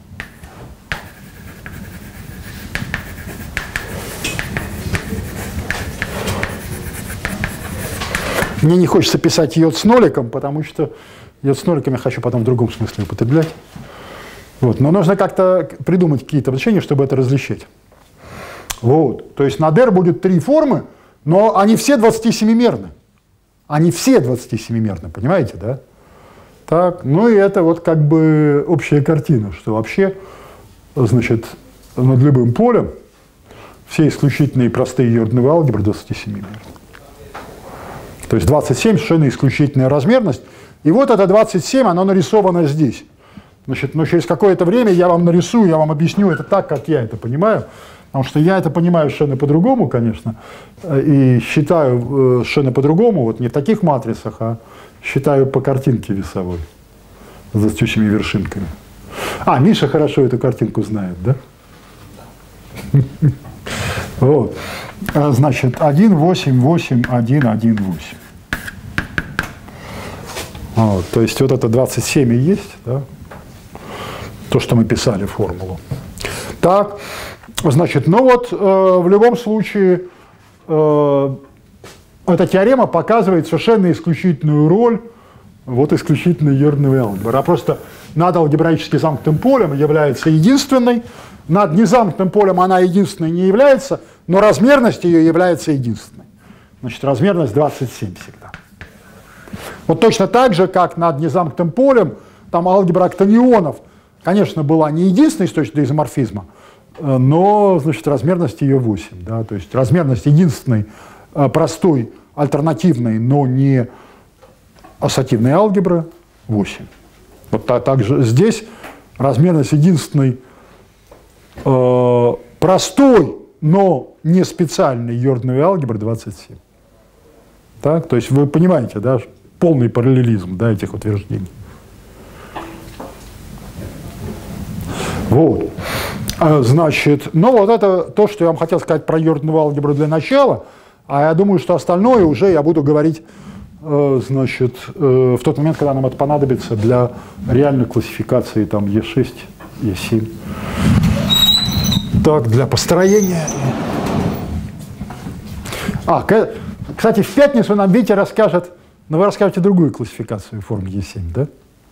Мне не хочется писать йод с ноликом, потому что йод с ноликом я хочу потом в другом смысле употреблять. Вот. Но нужно как-то придумать какие-то обозначения, чтобы это различить. Вот. То есть над R будет 3 формы, но они все 27-мерны. Они все 27-мерны, понимаете, да? Так, ну и это вот как бы общая картина, что вообще, значит, над любым полем все исключительные простые Йордановые алгебры 27-мерны. То есть 27 совершенно исключительная размерность. И вот это 27, оно нарисовано здесь. Значит, но через какое-то время я вам нарисую, я вам объясню это так, как я это понимаю. Потому что я это понимаю совершенно по-другому, конечно, и считаю совершенно по-другому, вот не в таких матрицах, а считаю по картинке весовой с растущими вершинками. А, Миша хорошо эту картинку знает, да? Вот. Значит, 1, 8, 8, 1, 1, 8. Вот, то есть вот это 27 и есть, да? То, что мы писали формулу. Так, значит, ну вот в любом случае эта теорема показывает совершенно исключительную роль вот исключительной Йордановой алгебры. А просто над алгебраически замкнутым полем является единственной, над незамкнутым полем она единственной не является, но размерность ее является единственной. Значит, размерность 27 всегда. Вот точно так же, как над незамкнутым полем, там алгебра октонионов, конечно, была не единственной с точки зрения изоморфизма, но, значит, размерность ее 8. Да? То есть размерность единственной простой, альтернативной, но не ассоциативной алгебры 8. Вот также здесь размерность единственной простой, но не специальной Йордановой алгебры 27. Так? То есть вы понимаете, да, полный параллелизм, да, этих утверждений. Вот. Значит, ну вот это то, что я вам хотел сказать про Йорданову алгебру для начала, а я думаю, что остальное уже я буду говорить, значит, в тот момент, когда нам это понадобится для реальной классификации там Е6, Е7. Так, для построения. Кстати, в пятницу нам Витя расскажет, но вы расскажете другую классификацию форм Е7, да?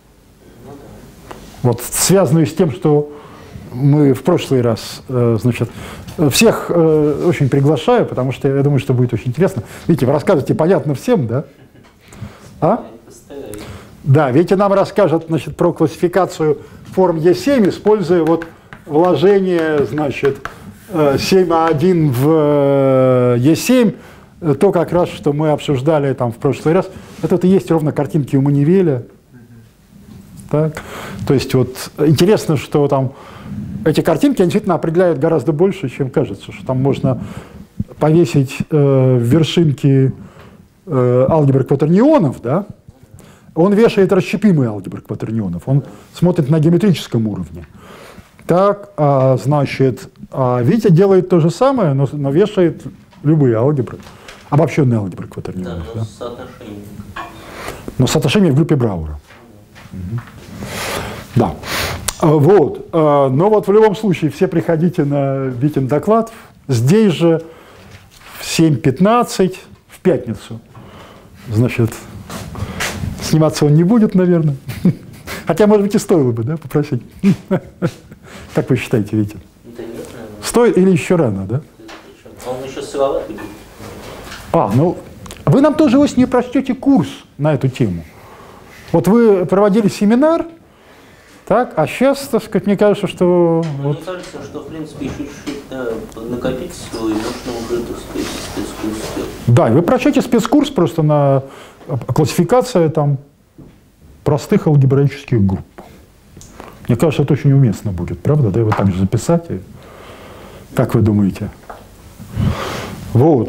Вот связанную с тем, что мы в прошлый раз, значит, всех очень приглашаю, потому что я думаю, что будет очень интересно. Видите, вы расскажете, понятно всем, да? А? Да, Витя нам расскажет, значит, про классификацию форм Е7, используя вот вложение, значит, 7А1 в Е7, то как раз, что мы обсуждали там в прошлый раз. Это вот и есть ровно картинки у Манивеля. Так? То есть вот интересно, что там эти картинки, они действительно определяют гораздо больше, чем кажется, что там можно повесить вершинки алгебры кватернионов, да? Он вешает расщепимые алгебры кватернионов, он смотрит на геометрическом уровне. Так, значит, Витя делает то же самое, но вешает любые алгебры, обобщенные алгебры кватернионов. Да, но с соотношением. Но соотношение в группе Брауэра. Угу. Да. Вот. Но вот в любом случае все приходите на Витин доклад. Здесь же в 7:15 в пятницу. Значит, сниматься он не будет, наверное. Хотя, может быть, и стоило бы, да, попросить. Как вы считаете, Витя? Да нет, наверное. Стоит или еще рано, да? Он еще сыроватый будет. Ну, вы нам тоже осенью прочтете курс на эту тему. Вот вы проводили семинар, так, а сейчас, так сказать, мне кажется, что... Мне кажется, что, в принципе, еще чуть-чуть накопить силы, и можно уже, так сказать, спецкурс сделать. Да, и вы прочтете спецкурс просто на классификация там простых алгебраических групп. Мне кажется, это очень уместно будет, правда? Да, его также записать. Как вы думаете? Вот.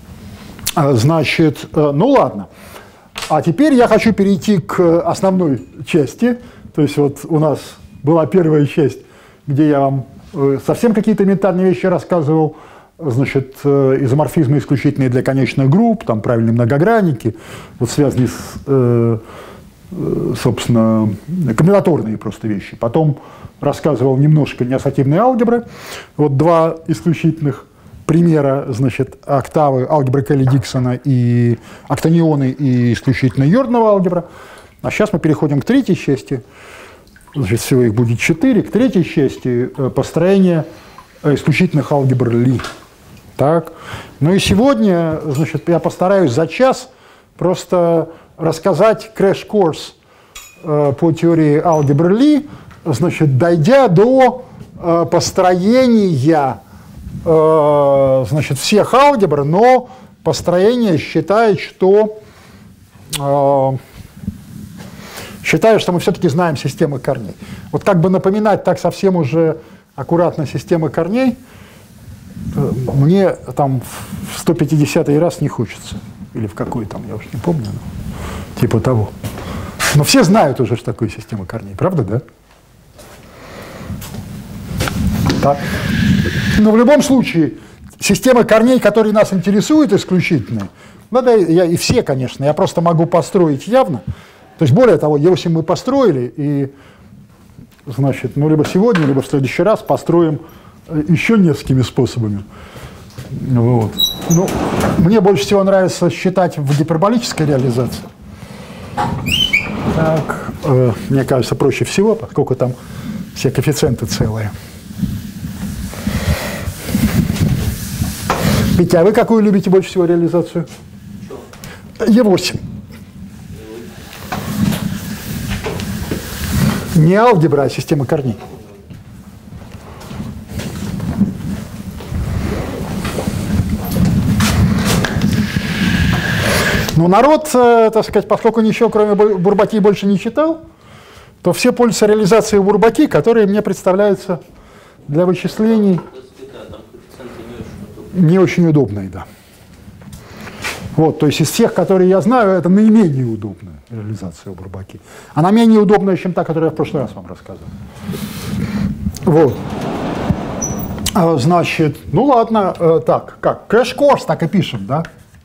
Значит, ну ладно. А теперь я хочу перейти к основной части. То есть вот у нас была первая часть, где я вам совсем какие-то элементарные вещи рассказывал, значит, изоморфизмы исключительные для конечных групп, там правильные многогранники, вот связанные с, собственно, комбинаторные просто вещи. Потом рассказывал немножко неассоциативной алгебры. Вот два исключительных примера, значит, октавы алгебры Келли-Диксона и октонионы и исключительно Йорданова алгебра. А сейчас мы переходим к третьей части. Значит, всего их будет 4. К третьей части построение исключительных алгебр Ли. Так. Ну и сегодня, значит, я постараюсь за час просто рассказать крэш-курс по теории алгебры Ли, значит, дойдя до построения, значит, всех алгебр, но построение считает, что мы все-таки знаем системы корней. Вот как бы напоминать так совсем уже аккуратно системы корней, мне там в 150-й раз не хочется. Или в какой там, я уж не помню. Но типа того. Но все знают уже, что такое система корней. Правда, да? Так. Но в любом случае, система корней, которые нас интересуют исключительно, ну да, я и все, конечно, я просто могу построить явно. То есть, более того, E8 мы построили, и, значит, ну, либо сегодня, либо в следующий раз построим еще несколькими способами. Вот. Ну, мне больше всего нравится считать в гиперболической реализации. Так, мне кажется, проще всего, поскольку там все коэффициенты целые. Петя, а вы какую любите больше всего реализацию? E8. Не алгебра, а система корней. Но народ, так сказать, поскольку ничего кроме Бурбаки больше не читал, то все пользуются реализацией Бурбаки, которые мне представляются для вычислений не очень удобные, да. Вот, то есть из всех, которые я знаю, это наименее удобная реализация Бурбаки. Она менее удобная, чем та, которую я в прошлый раз вам рассказывал. Вот. Значит, ну ладно, так, как? Крэш-курс, так и пишем, да?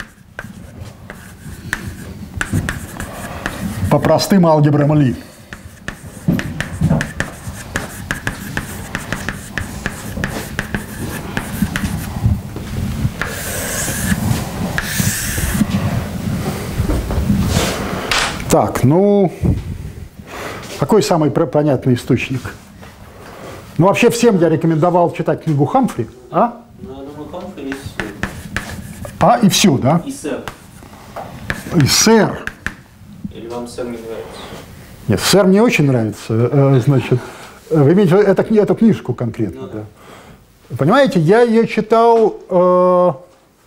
По простым алгебрам Ли. Так, ну, какой самый понятный источник? Ну, вообще всем я рекомендовал читать книгу Хамфри. А? Ну, я думаю, Хамфри и все. А, и все, да? И сэр. И сэр. Или вам сэр не нравится? Нет, сэр мне очень нравится. Значит, вы имеете в виду эту книжку конкретно, ну, да. Понимаете, я ее читал...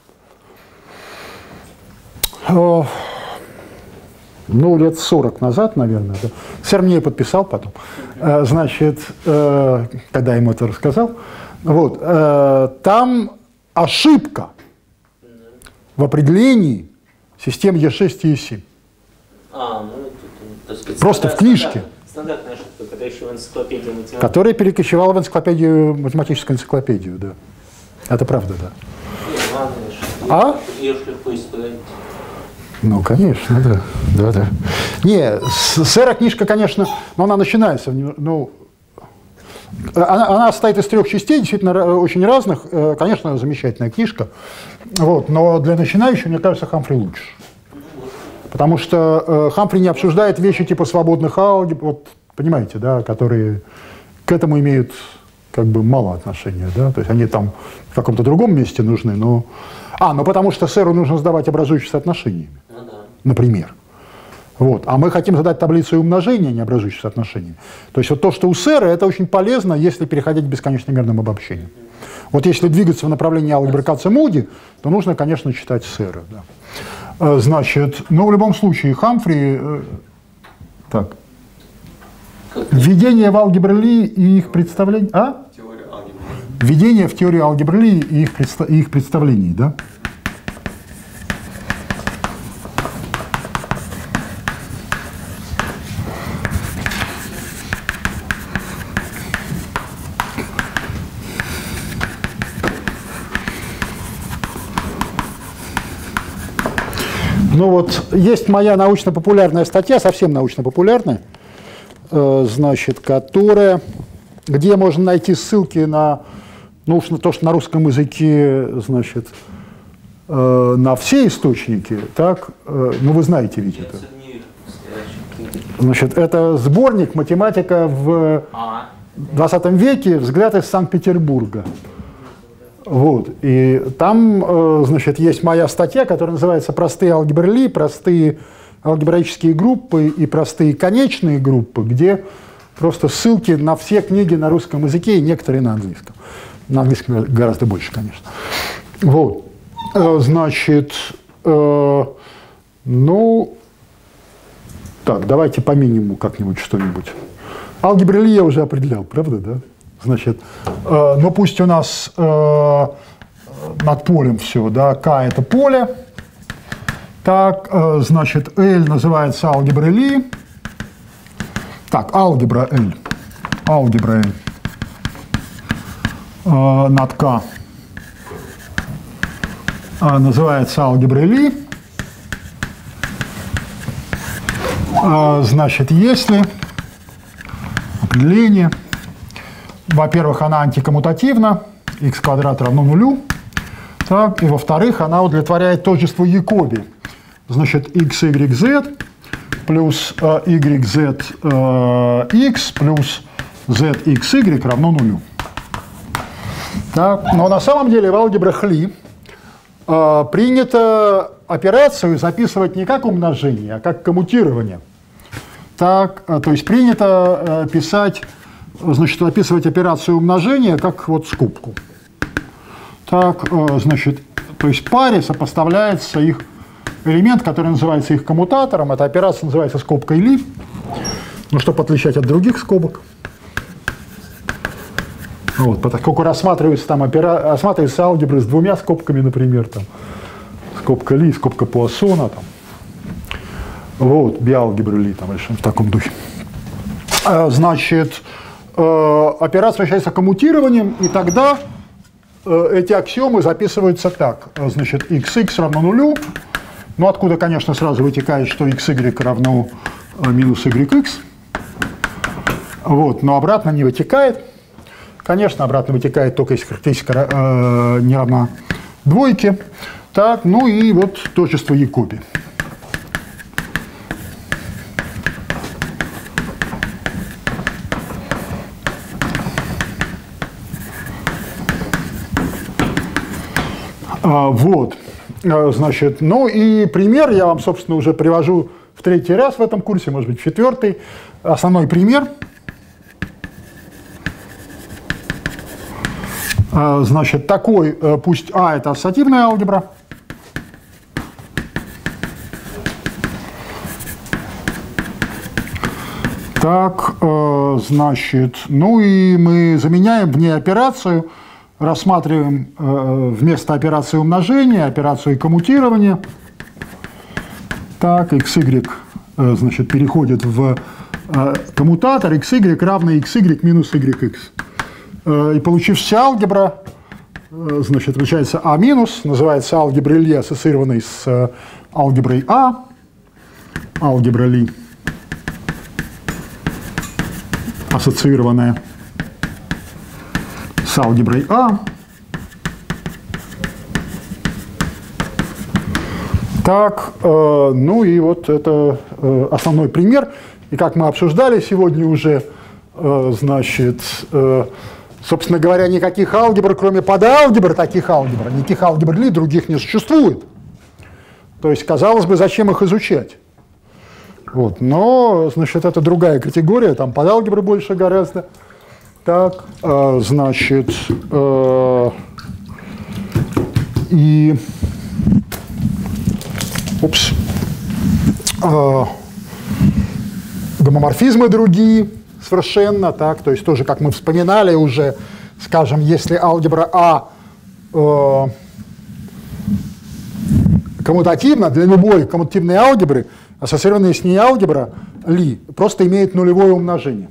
ну, лет 40 назад, наверное. Да. Сэр мне подписал потом. Значит, когда ему это рассказал. Вот, там ошибка в определении систем Е6 и Е7. Ну, так сказать, просто в книжке. Стандартная ошибка, которая еще в энциклопедии математики. Которая перекочевала в энциклопедию, математическую энциклопедию, да. Это правда, да. А? Ее же легко исправить. Ну, конечно, да. Да. Не, сэра книжка, конечно, но она начинается, ну, она состоит из 3 частей, действительно очень разных, конечно, замечательная книжка, вот, но для начинающих, мне кажется, Хамфри лучше. Потому что Хамфри не обсуждает вещи типа свободных алгебр, вот, понимаете, да, которые к этому имеют как бы мало отношения, да, то есть они там в каком-то другом месте нужны, но... ну потому что сэру нужно сдавать образующие соотношениями, например. Вот. А мы хотим задать таблицу умножения, не образующие соотношения. То есть вот то, что у сэра, это очень полезно, если переходить к бесконечномерным обобщениям. Вот если двигаться в направлении алгебры Каца-Муди, то нужно, конечно, читать сэра. Да. Значит, ну в любом случае Хамфри... так. Введение в алгебры Ли и их представление... Введение в теорию алгебры Ли и их представлений, да? Ну вот, есть моя научно-популярная статья, совсем научно-популярная, значит, которая, где можно найти ссылки на, ну уж на то, что на русском языке, значит, на все источники, так, ну вы знаете ведь это. Значит, это сборник «Математика в 20 веке. Взгляд из Санкт-Петербурга». Вот, и там, значит, есть моя статья, которая называется «Простые алгебры Ли, простые алгебраические группы и простые конечные группы», где просто ссылки на все книги на русском языке и некоторые на английском. На английском гораздо больше, конечно. Вот, значит, ну, так, давайте по минимуму как-нибудь что-нибудь. Алгебры Ли я уже определял, правда, да? Значит, ну пусть у нас над полем все, да, К это поле. Так, значит, L называется алгеброй Ли. Так, алгебра L. Алгебра L над К называется алгеброй Ли. Значит, если определение, во-первых, она антикоммутативна, x квадрат равно нулю, так, и во-вторых, она удовлетворяет тождеству Якоби. Значит, xyz плюс yzx плюс zxy равно нулю. Так, но на самом деле в алгебрах Ли принято операцию записывать не как умножение, а как коммутирование. Так, то есть принято писать, значит, описывать операцию умножения как вот скобку. Так, значит, то есть паре сопоставляется их элемент, который называется их коммутатором. Эта операция называется скобкой Ли. Ну, чтобы отличать от других скобок. Вот, поскольку рассматриваются алгебры с двумя скобками, например, там, скобка Ли, скобка Пуассона, там. Вот, биалгебры Ли, там, в таком духе. Значит, операция является коммутированием, и тогда эти аксиомы записываются так. Значит, xx равно нулю. Ну, откуда, конечно, сразу вытекает, что xy равно минус yx. Вот, но обратно не вытекает. Конечно, обратно вытекает только если характеристика не равна двойке. Так, ну и вот тождество Якоби. Вот, значит, ну и пример я вам, собственно, уже привожу в третий раз в этом курсе, может быть, в четвертый. Основной пример. Значит, такой, пусть А это ассоциативная алгебра. Так, значит, ну и мы заменяем в ней операцию, рассматриваем вместо операции умножения операцию коммутирования. Так, xy, значит, переходит в коммутатор, xy равно xy минус yx. И получившаяся алгебра, значит, получается А минус, называется алгеброй Ли, ассоциированной с алгеброй А, алгебра Ли, ассоциированная с алгеброй А. Так, ну и вот это основной пример. И как мы обсуждали сегодня уже, значит, собственно говоря, никаких алгебр, кроме подалгебр, таких алгебр, никаких алгебр Ли, других не существует. То есть, казалось бы, зачем их изучать? Вот, но, значит, это другая категория, там подалгебры больше гораздо. Так, значит, и... гомоморфизмы другие совершенно, так, то есть тоже, как мы вспоминали уже, скажем, если алгебра А коммутативна, для любой коммутативной алгебры, ассоциированная с ней алгебра Ли просто имеет нулевое умножение.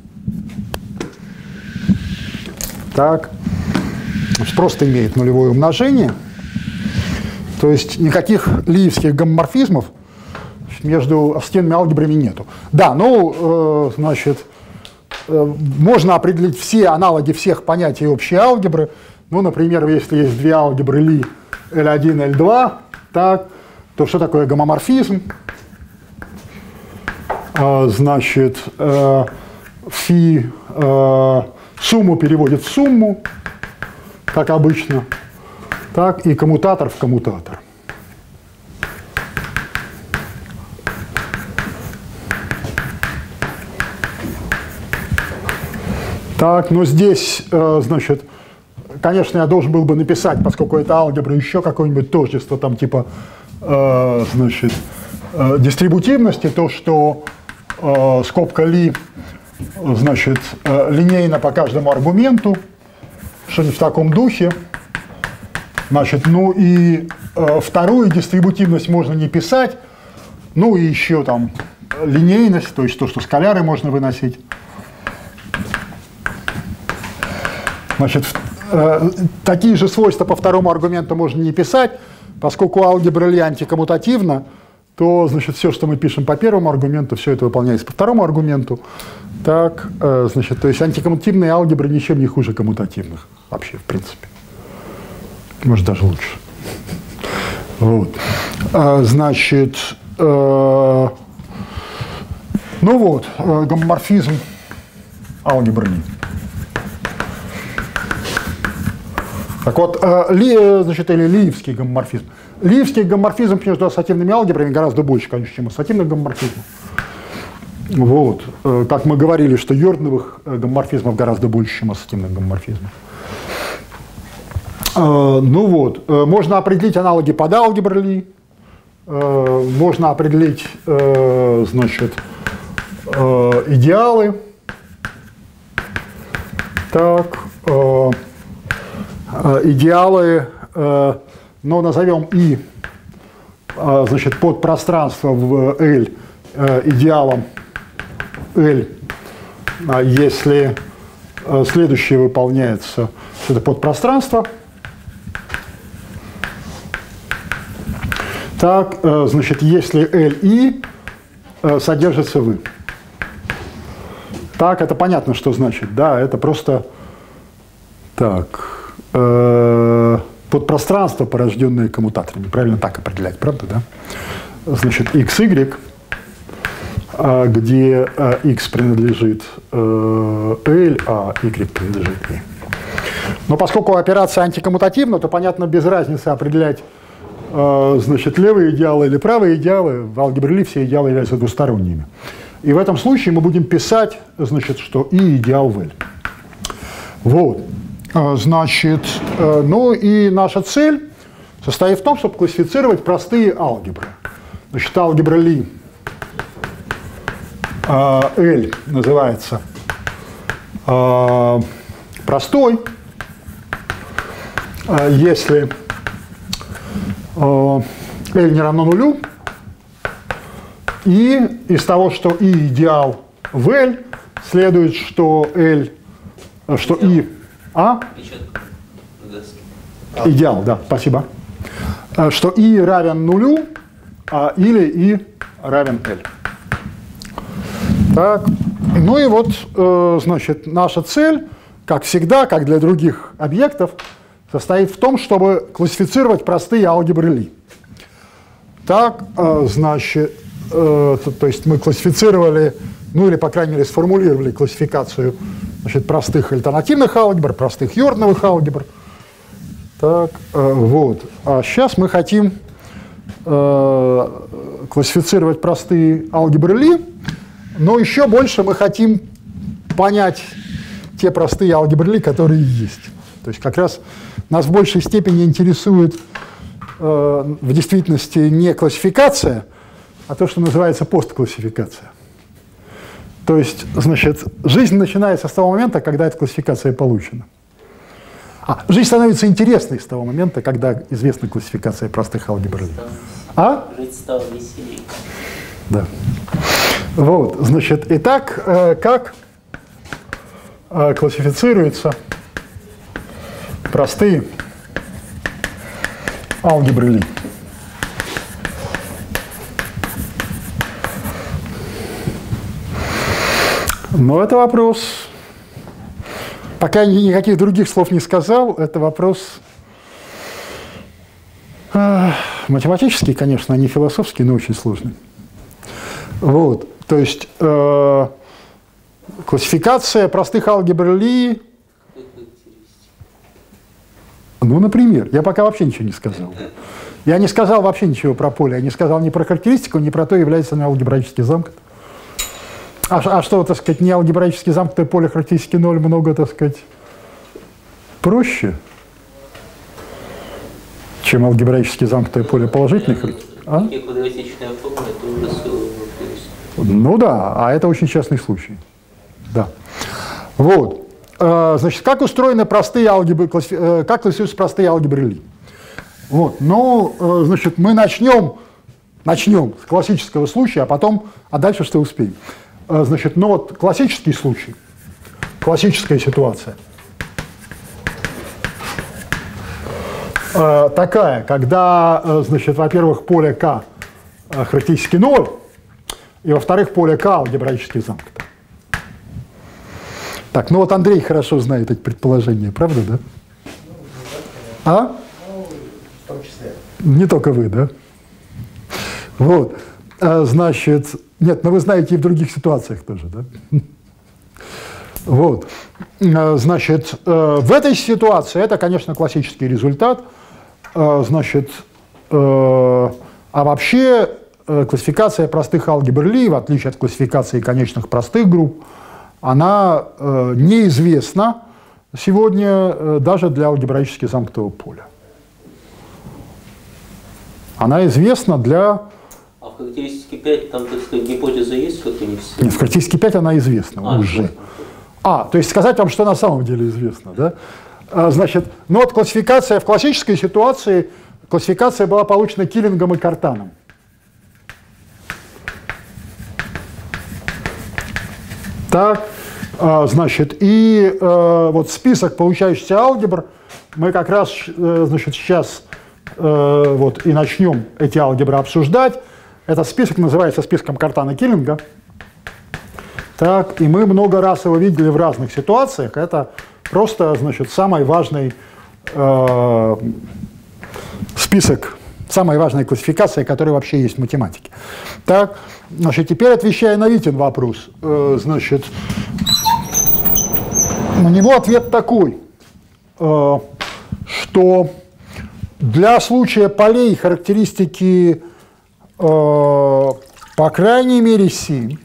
Так, просто имеет нулевое умножение, то есть никаких лиевских гомоморфизмов между ассоциативными алгебрами нету. Да, ну, значит, можно определить все аналоги всех понятий общей алгебры. Ну, например, если есть две алгебры Ли, L1, L2, так, то что такое гомоморфизм? Значит, фи сумму переводит в сумму, как обычно, так, и коммутатор в коммутатор. Так, но здесь, значит, конечно, я должен был бы написать, поскольку это алгебра, еще какое-нибудь тождество, там, типа, значит, дистрибутивности, то, что скобка Ли, значит, линейно по каждому аргументу, что-нибудь в таком духе. Значит, ну и вторую дистрибутивность можно не писать. Ну и еще там линейность, то есть то, что скаляры можно выносить. Значит, такие же свойства по второму аргументу можно не писать, поскольку алгебра Ли антикоммутативна, то, значит, все, что мы пишем по первому аргументу, все это выполняется по второму аргументу. Так, значит, то есть антикоммутативные алгебры ничем не хуже коммутативных вообще, в принципе. Может, даже лучше. Вот. Значит, ну вот, гомоморфизм алгебры Ли. Так вот, значит, или лиевский гомоморфизм. Лиевский гомоморфизм между ассоциативными алгебрами гораздо больше, конечно, чем ассоциативных гомоморфизмов. Вот. Как мы говорили, что йордановых гомоморфизмов гораздо больше, чем ассоциативных гомоморфизмов. Ну вот, можно определить аналоги под алгеброй Ли, можно определить, значит, идеалы. Так, идеалы, но назовем И, значит, подпространство в L идеалом L, если следующее выполняется, это подпространство. Так, значит, если Li содержится в I. Так, это понятно, что значит, да, это просто так, подпространство, порожденное коммутаторами. Правильно так определять, правда, да? Значит, xy, где x принадлежит L, а y принадлежит I. Но поскольку операция антикоммутативна, то, понятно, без разницы определять, значит, левые идеалы или правые идеалы. В алгебре Ли все идеалы являются двусторонними. И в этом случае мы будем писать, значит, что И идеал в L. Вот. Значит, ну и наша цель состоит в том, чтобы классифицировать простые алгебры. Значит, алгебра Ли L называется простой, если L не равно нулю, и из того, что И идеал в L, следует, что L, что И, идеал, да, спасибо, что И равен нулю, или И равен L. Так, ну и вот, значит, наша цель, как всегда, как для других объектов, состоит в том, чтобы классифицировать простые алгебры Ли. Так, значит, то есть мы классифицировали, ну или, по крайней мере, сформулировали классификацию, значит, простых альтернативных алгебр, простых йордановых алгебр. Так, вот. А сейчас мы хотим классифицировать простые алгебры Ли, но еще больше мы хотим понять те простые алгебры Ли, которые есть. То есть как раз нас в большей степени интересует в действительности не классификация, а то, что называется постклассификация. То есть, значит, жизнь начинается с того момента, когда эта классификация получена. Жизнь становится интересной с того момента, когда известна классификация простых алгебр Ли. Жить стало веселее. Да. Вот, значит, итак, как классифицируются простые алгебры Ли? Но это вопрос, пока я никаких других слов не сказал, это вопрос математический, конечно, а не философский, но очень сложный. Вот, то есть классификация простых алгебр Ли, ну, например, я пока вообще ничего не сказал. Я не сказал вообще ничего про поле, я не сказал ни про характеристику, ни про то, является ли алгебраически замкнутым. А что, так сказать, не алгебраически замкнутое поле характеристики 0 много, так сказать, проще, чем алгебраически замкнутое поле положительных? Квадратичная форма, это уже сложно. Ну да, а это очень частный случай. Да. Вот. Значит, как устроены простые алгебры, как классифицируются простые алгебры Ли? Вот. Ну, значит, мы начнем с классического случая, а дальше что успеем. Значит, ну вот классический случай, классическая ситуация. Такая, когда, значит, во-первых, поле К характеристически 0, и, во-вторых, поле К алгебраически замкнуто. Так, ну вот Андрей хорошо знает эти предположения, правда, да? А? В том числе. Не только вы, да? Вот, значит, нет, но вы знаете и в других ситуациях тоже, да? Вот, значит, в этой ситуации это, конечно, классический результат, значит, а вообще классификация простых алгебр Ли, в отличие от классификации конечных простых групп, она неизвестна сегодня даже для алгебраически замкнутого поля. Она известна для... А в характеристике 5 там, так сказать, гипотеза есть, как они все? Нет, в характеристике 5 она известна уже. То есть сказать вам, что на самом деле известно, да? Значит, ну вот классификация в классической ситуации, классификация была получена Киллингом и Картаном. Так, значит, и вот список получающихся алгебр мы как раз, значит, сейчас вот и начнем эти алгебры обсуждать. Этот список называется списком Картана-Киллинга. Так, и мы много раз его видели в разных ситуациях. Это просто, значит, самый важный список, самая важная классификация, которая вообще есть в математике. Так, значит, теперь отвечая на Витин вопрос, значит, на него ответ такой, что для случая полей характеристики по крайней мере 7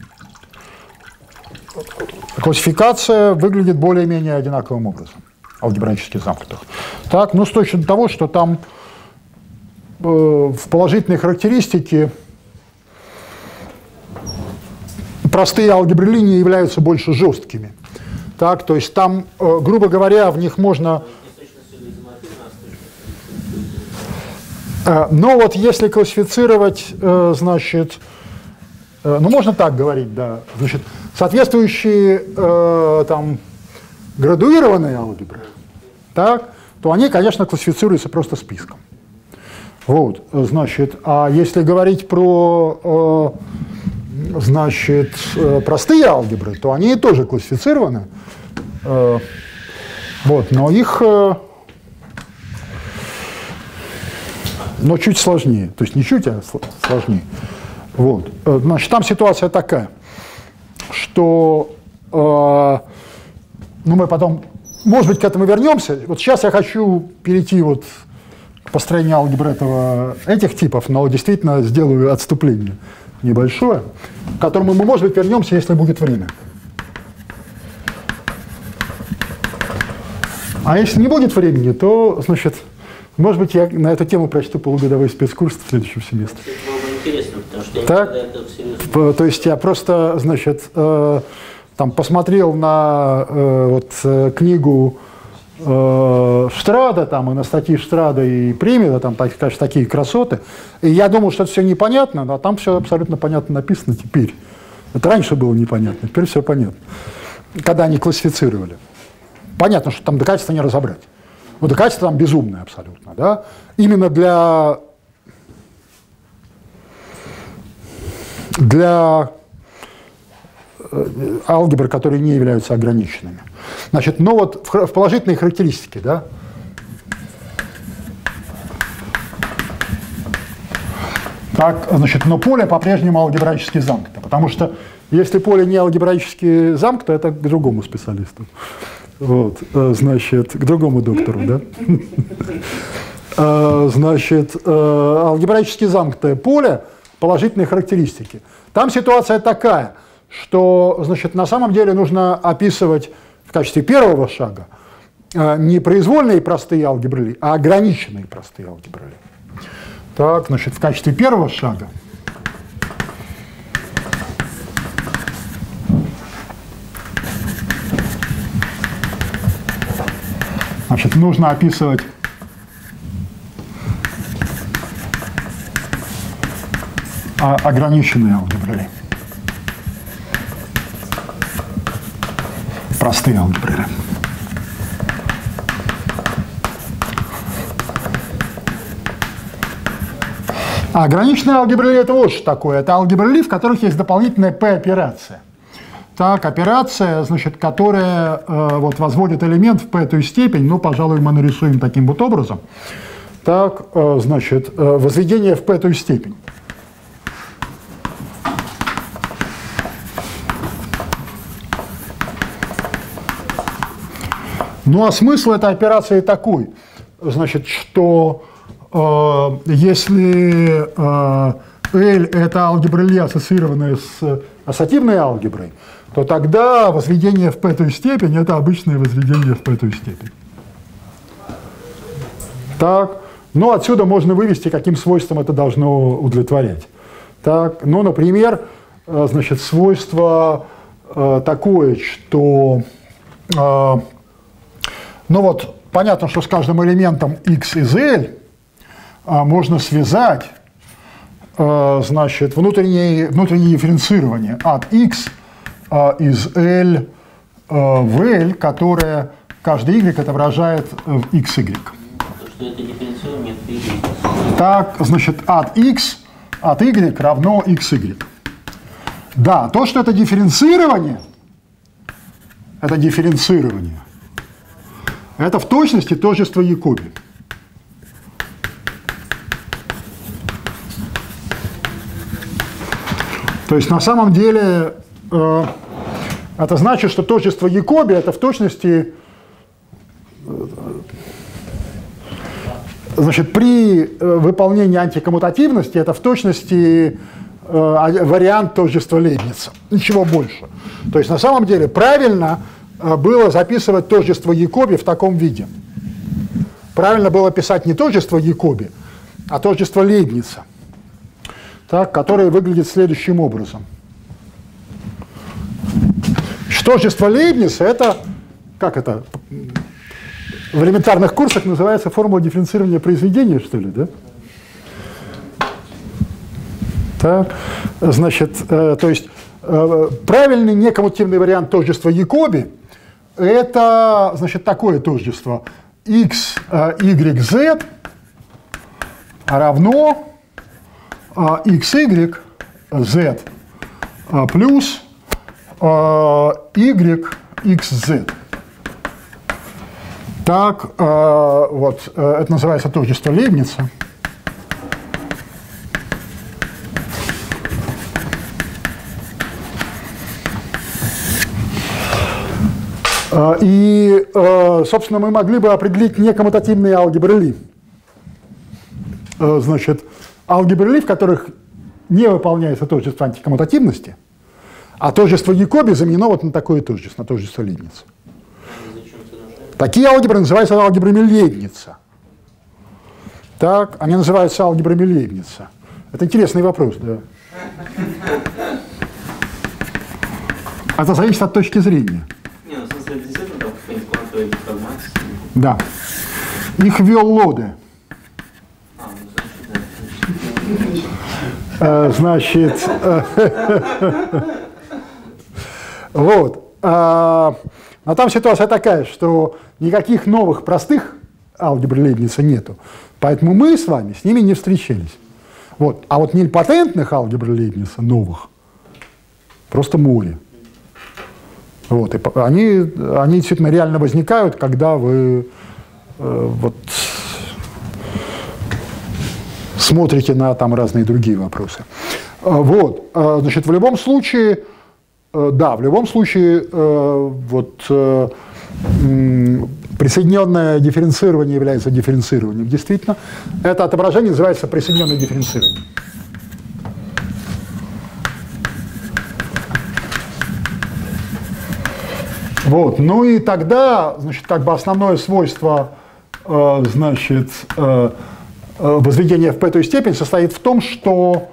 классификация выглядит более-менее одинаковым образом, алгебраически замкнутых. Так, ну с точки того, что там в положительной характеристике простые алгебры Ли не являются больше жесткими. Так, то есть там, грубо говоря, в них можно... Но вот если классифицировать, значит, ну можно так говорить, да, значит, соответствующие там градуированные алгебры, так, то они, конечно, классифицируются просто списком. Вот, значит, а если говорить про, значит, простые алгебры, то они тоже классифицированы, вот, но их, но чуть сложнее, то есть не чуть, а сложнее. Вот, значит, там ситуация такая, что, ну, мы потом, может быть, к этому вернемся. Вот сейчас я хочу перейти вот к построению алгебры этих типов, но действительно сделаю отступление небольшое, к которому мы, может быть, вернемся, если будет время. А если не будет времени, то, значит, может быть, я на эту тему прочту полугодовой спецкурс в следующем семестре. Это было бы интересно, потому что я так? никогда это всерьез... То есть я просто, значит, там посмотрел на вот книгу Штрада, там, и на статьи Штрада и Примеда, там, конечно, такие красоты. И я думал, что это все непонятно, но там все абсолютно понятно написано теперь. Это раньше было непонятно, теперь все понятно. Когда они классифицировали. Понятно, что там доказательства не разобрать. Ну, доказательство там безумное абсолютно, да? Именно для алгебр, которые не являются ограниченными. Значит, но вот в положительной характеристике, да, так, значит, но поле по-прежнему алгебраически замкнуто, потому что если поле не алгебраически замкнуто, это к другому специалисту. Вот, значит, к другому доктору, да? Значит, алгебраически замкнутое поле положительной характеристики. Там ситуация такая, что, значит, на самом деле нужно описывать в качестве первого шага не произвольные простые алгебры Ли, а ограниченные простые алгебры Ли. Так, значит, в качестве первого шага значит, нужно описывать ограниченные алгебры. Простые алгебры. А ограниченные алгебры — это вот что такое. Это алгебры, в которых есть дополнительная P-операция. Так, операция, значит, которая вот, возводит элемент в P-ую степень, ну, пожалуй, мы нарисуем таким вот образом. Так, значит, возведение в P-ую степень. Ну, а смысл этой операции такой, значит, что если L – это алгебра Ли, ассоциированная с ассоциативной алгеброй, то тогда возведение в P-ую степень – это обычное возведение в P-ую степень. Так, ну, отсюда можно вывести, каким свойством это должно удовлетворять. Так, ну, например, значит, свойство такое, что, ну вот, понятно, что с каждым элементом x из L можно связать, значит, внутреннее дифференцирование от x из L в L, которое каждый y отображает в xy. То, что это дифференцирование от y. Так, значит, от x от y равно xy. Да, то, что это дифференцирование, это в точности тождество Якоби. То есть на самом деле это значит, что тождество Якоби это в точности, значит, при выполнении антикоммутативности это в точности вариант тождества Лейбница, ничего больше. То есть на самом деле правильно было записывать тождество Якоби в таком виде. Правильно было писать не тождество Якоби, а тождество Лейбница, так, которое выглядит следующим образом. Тождество Лейбница – это, как это, в элементарных курсах называется формула дифференцирования произведения, что ли, да? Так, значит, то есть правильный некоммутативный вариант тождества Якоби – это, значит, такое тождество x, y, z равно x, y, z плюс y, x, z. Так, вот, это называется тождество Лейбница. И, собственно, мы могли бы определить некоммутативные алгебры Ли. Значит, алгебры Ли, в которых не выполняется тождество антикоммутативности, а тождество Якоби заменено вот на такое тождество, на тождество Лейбница. Такие алгебры называются алгебрами Лейбница. Так, они называются алгебрами Лейбница. Это интересный вопрос, да. Это зависит от точки зрения. Не, ну, в смысле, это действительно там какая-нибудь квантовая деформация? Да. Их ввел Лоде. Значит, вот. Но там ситуация такая, что никаких новых простых алгебр Лейбница нету, поэтому мы с вами с ними не встречались. Вот. А вот нильпатентных алгебр Лейбница, новых, просто море. Вот. И они действительно реально возникают, когда вы вот, смотрите на там разные другие вопросы. Вот. Значит, в любом случае, да, в любом случае, вот, присоединенное дифференцирование является дифференцированием. Действительно, это отображение называется присоединенное дифференцирование. Вот, ну и тогда, значит, как бы основное свойство, значит, возведения в P-ую степень состоит в том, что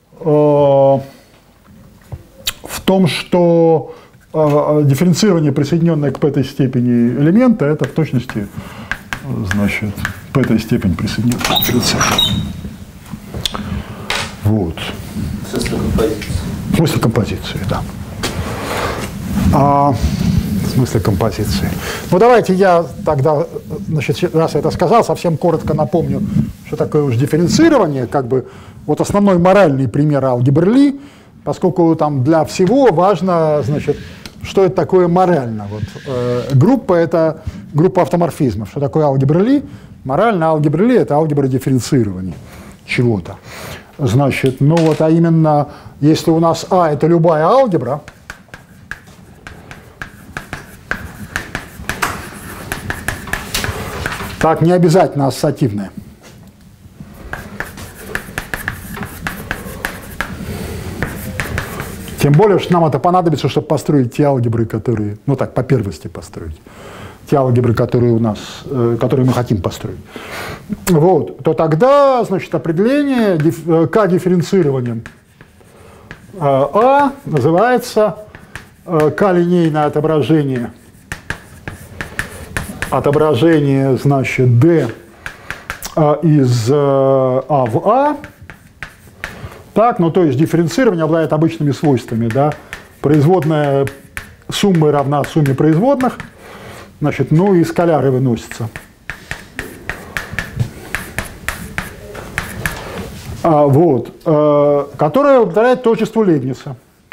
дифференцирование, присоединенное к P-ой степени элемента, это в точности, значит, P-ая степень присоединенного дифференцирования. Вот. В смысле композиции? В смысле композиции, да. В смысле композиции. Ну, давайте я тогда, значит, раз я это сказал, совсем коротко напомню, что такое уж дифференцирование, как бы вот основной моральный пример алгебры Ли, поскольку там для всего важно, значит, что это такое морально. Вот, группа – это группа автоморфизмов. Что такое алгебра Ли? Морально алгебра Ли – это алгебра дифференцирования чего-то. Значит, ну вот, а именно, если у нас А – это любая алгебра, так, не обязательно ассоциативная. Тем более, что нам это понадобится, чтобы построить те алгебры, которые, ну так, по первости построить. Те алгебры, которые у нас, которые мы хотим построить. Вот, то тогда, значит, определение К-дифференцированием А называется К-линейное отображение, значит, D из А в А. Так, ну то есть дифференцирование обладает обычными свойствами, да. Производная суммы равна сумме производных, значит, ну и скаляры выносятся. Вот, которая удовлетворяет тождеству Лейбница.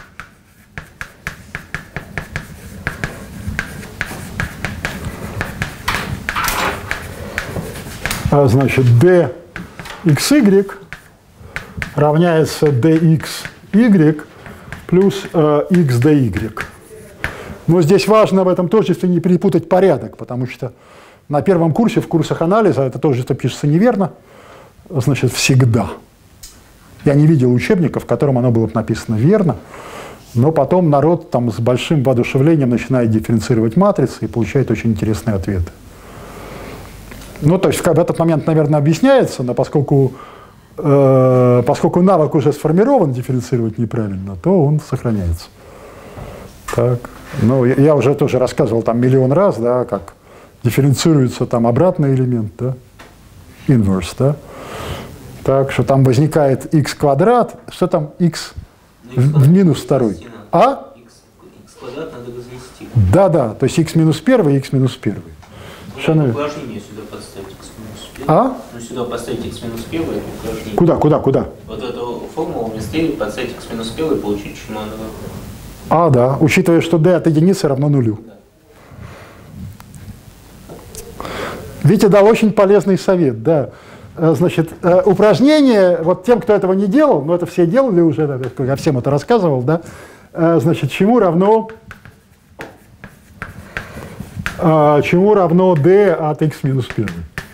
Значит, dxy равняется dxy плюс xdy. Но здесь важно в этом тождестве не перепутать порядок, потому что на первом курсе, в курсах анализа, это тождество пишется неверно, значит, всегда. Я не видел учебника, в котором оно было написано верно, но потом народ там с большим воодушевлением начинает дифференцировать матрицы и получает очень интересные ответы. Ну, то есть в этот момент, наверное, объясняется, но поскольку навык уже сформирован дифференцировать неправильно, то он сохраняется. Так. Ну, я уже тоже рассказывал там миллион раз, да, как дифференцируется там обратный элемент, да, inverse, да. Так что там возникает x квадрат, что там x в минус второй. А? X квадрат надо возвести. Да, то есть x минус первый, x минус первый. Упражнение сюда подставить x минус 1. А? Ну сюда поставить x минус 1, это упражнение. Куда? Вот эту формулу вместе подставить x минус 1 и получить Чуманова. Да, учитывая, что d от единицы равно нулю. Да. Витя дал очень полезный совет, да. Значит, упражнение, вот тем, кто этого не делал, но это все делали уже, да, я всем это рассказывал, да, значит, чему равно d от x минус 1.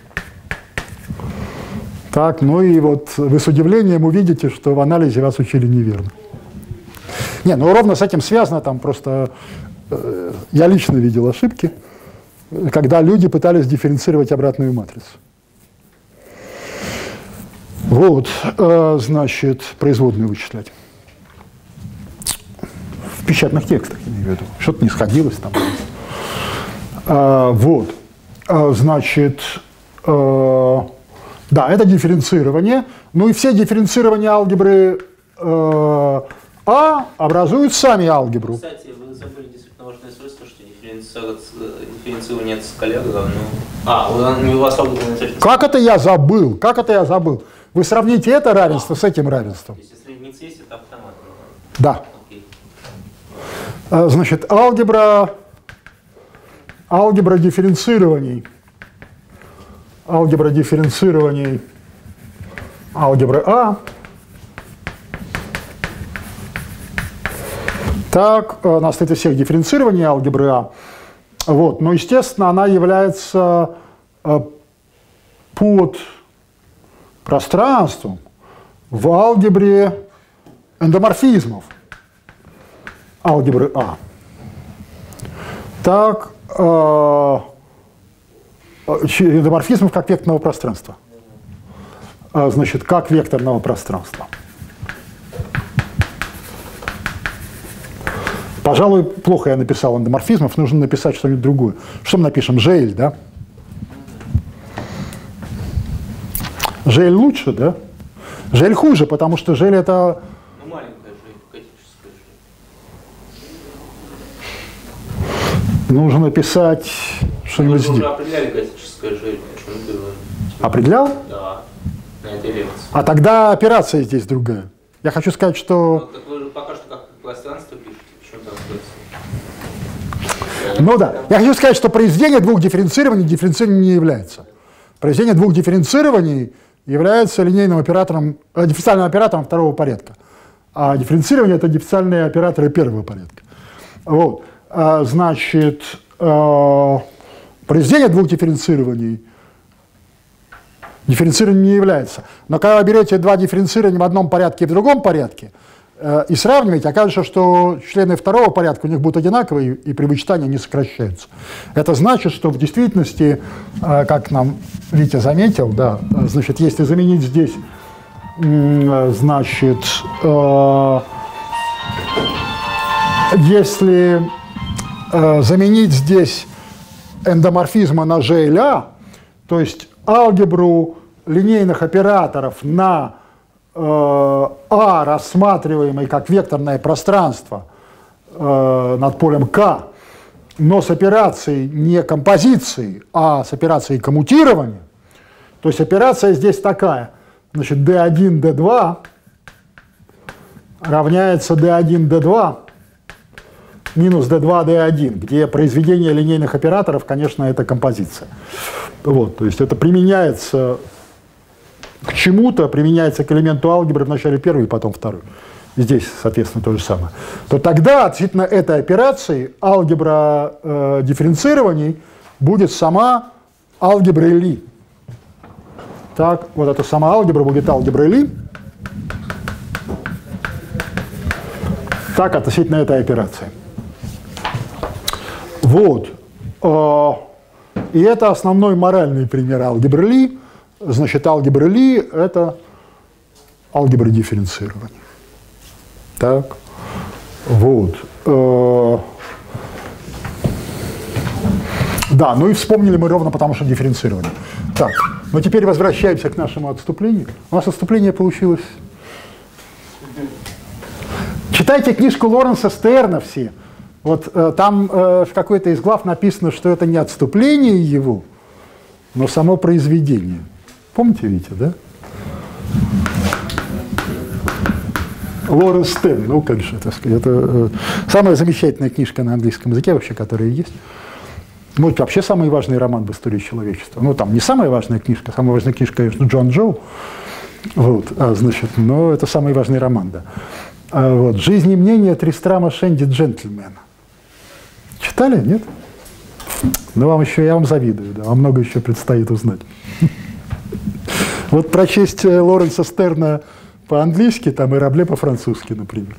Так, ну и вот вы с удивлением увидите, что в анализе вас учили неверно. Не, ну ровно с этим связано, там просто я лично видел ошибки, когда люди пытались дифференцировать обратную матрицу. Вот, значит, производную вычислять. В печатных текстах, я имею в виду. Что-то не сходилось там. Вот, значит, да, это дифференцирование. Ну и все дифференцирования алгебры А образуют сами алгебру. Кстати, вы забыли действительно важное свойство, что дифференцирование от скаляра равно... у вас алгебра не... Как это я забыл? Вы сравните это равенство с этим равенством. То есть, если единица есть, это автомат. Да. Окей. Значит, алгебра дифференцирований. Алгебры А. Так, на стыке всех дифференцирований алгебры А. Вот, но, естественно, она является под пространством в алгебре эндоморфизмов алгебры А. Так, эндоморфизмов как векторного пространства. Значит, как векторного пространства. Пожалуй, плохо я написал эндоморфизмов, нужно написать что-нибудь другое. Что мы напишем? GL, да? GL лучше, да? GL хуже, потому что GL это Ну, маленькая же, готическая же. Нужно писать что-нибудь здесь. Мы уже определяли готическая же, почему было. Определял? Да, на этой лекции. А тогда операция здесь другая. Я хочу сказать, что... Так вы же пока что как пространство пишете, почему там Ну да. Я хочу сказать, что произведение двух дифференцирований дифференцированием не является. Произведение двух дифференцирований является линейным оператором, дифференциальным оператором второго порядка. А дифференцирование – это дифференциальные операторы первого порядка. Вот. Значит, произведение двух дифференцирований дифференцированием не является. Но когда вы берете два дифференцирования в одном порядке и в другом порядке, и сравниваете, окажется, что члены второго порядка у них будут одинаковые, и при вычитании они сокращаются. Это значит, что в действительности, как нам Витя заметил, да, значит, если заменить здесь, значит, если заменить здесь эндоморфизмы на G или A, то есть алгебру линейных операторов на А, рассматриваемый как векторное пространство над полем К, но с операцией не композиции, а с операцией коммутирования, то есть операция здесь такая, значит, D1, D2 равняется D1, D2 минус D2, D1, где произведение линейных операторов, конечно, это композиция. Вот, то есть это применяется к чему-то, применяется к элементу алгебры в начале первой и потом второй. Здесь, соответственно, то же самое. То тогда относительно этой операции алгебра дифференцирований будет сама алгеброй Ли. Так, вот эта сама алгебра будет алгеброй Ли. Так, относительно этой операции. Вот. И это основной моральный пример алгебры Ли. Значит, алгебра Ли – это алгебра дифференцирования. Так, вот. Да, ну и вспомнили мы ровно потому, что дифференцирование. Так, ну теперь возвращаемся к нашему отступлению. У нас отступление получилось. Читайте книжку Лоренса Стерна все. Вот там в какой-то из глав написано, что это не отступление его, но само произведение. Помните, Витя, да? Лоренс Стерн, ну, конечно, так сказать, это самая замечательная книжка на английском языке вообще, которая есть. Может, вообще самый важный роман в истории человечества. Ну, там не самая важная книжка, самая важная книжка, конечно, Джон Джоу. Вот, значит, но это самый важный роман, да. Вот, «Жизнь и мнение Тристрама Шенди джентльмена». Читали, нет? Ну, вам еще, я вам завидую, да, вам много еще предстоит узнать. Вот прочесть Лоренса Стерна по-английски, там и Рабле по-французски, например.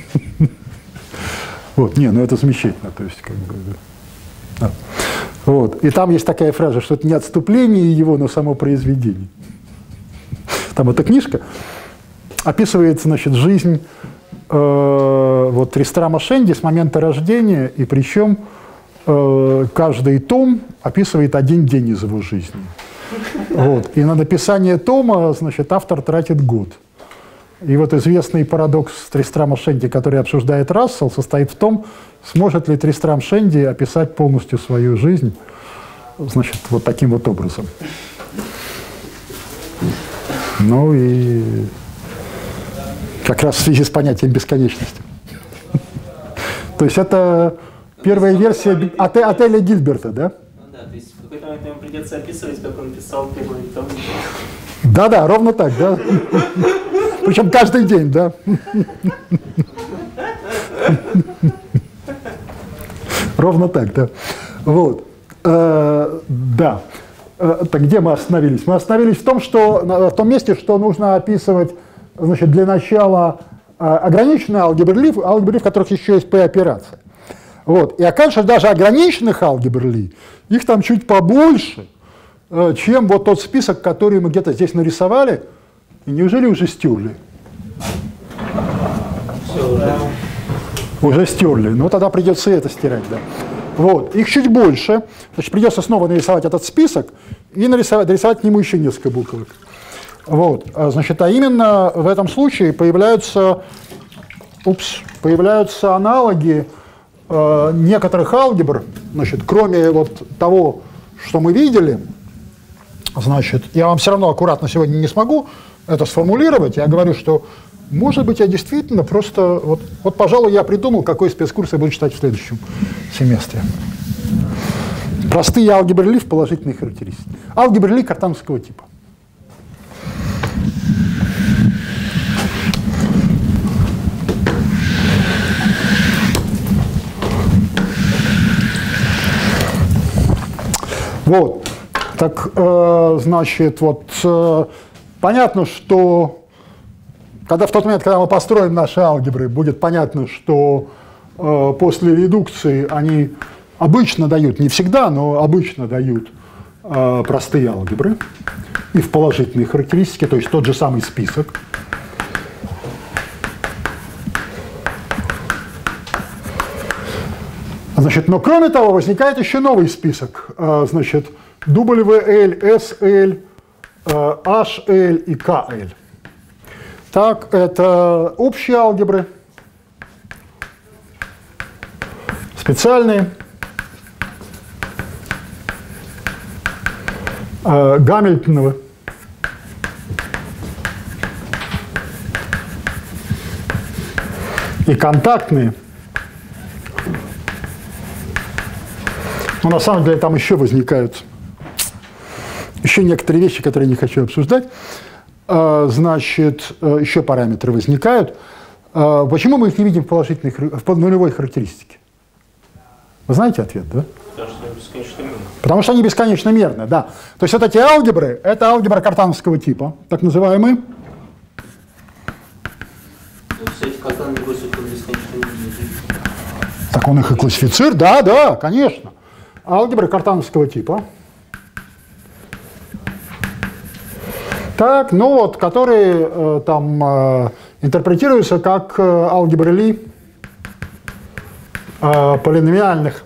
Вот, не, ну это замечательно, то есть, как бы, да. Вот, и там есть такая фраза, что это не отступление его, но само произведение. Там эта книжка описывает, значит, жизнь вот Тристрама Шенди с момента рождения, и причем каждый том описывает один день из его жизни. Вот. И на написание тома, значит, автор тратит год. И вот известный парадокс Тристрама Шенди, который обсуждает Рассел, состоит в том, сможет ли Тристрам Шенди описать полностью свою жизнь, значит, вот таким вот образом. Ну и как раз в связи с понятием бесконечности. То есть это первая версия отеля Гильберта, да? Ну да, то есть в какой-то момент ему придется описывать, как он писал первый том. Да-да, ровно так, да. Причем каждый день, да. Ровно так, да. Вот. Да. Так где мы остановились? Мы остановились в том, что, в том месте, что нужно описывать, значит, для начала ограниченные алгебры Ли, в которых еще есть P-операция. Вот. И окажется, даже ограниченных алгебр Ли, их там чуть побольше, чем вот тот список, который мы где-то здесь нарисовали, и неужели уже стерли? Уже стерли. Ну, тогда придется это стирать, да. Вот. Их чуть больше. Значит, придется снова нарисовать этот список и дорисовать к нему еще несколько буквок. Вот. Значит, а именно в этом случае появляются появляются аналоги некоторых алгебр, значит, кроме вот того, что мы видели, значит, я вам все равно аккуратно сегодня не смогу это сформулировать. Я говорю, что, может быть, я действительно просто, вот пожалуй, я придумал, какой спецкурс я буду читать в следующем семестре. Простые алгебры Ли в положительные характеристики. Алгебры Ли картановского типа. Вот, так, значит, вот, понятно, что в тот момент, когда мы построим наши алгебры, будет понятно, что после редукции они обычно дают, не всегда, но обычно дают простые алгебры и в положительные характеристики, то есть тот же самый список. Значит, но кроме того, возникает еще новый список. Значит, WL, SL, HL и KL. Так, это общие алгебры, специальные, Гамильтоновы, и контактные. Но на самом деле там еще возникают еще некоторые вещи, которые я не хочу обсуждать. Значит, еще параметры возникают. Почему мы их не видим в нулевой характеристике? Вы знаете ответ, да? Потому что они бесконечно мерные, да. То есть вот эти алгебры, это алгебра картановского типа, так называемые. Так он их и классифицирует? Да, да, конечно. Алгебры картановского типа. Так, ну вот, которые там интерпретируются как алгебры Ли полиномиальных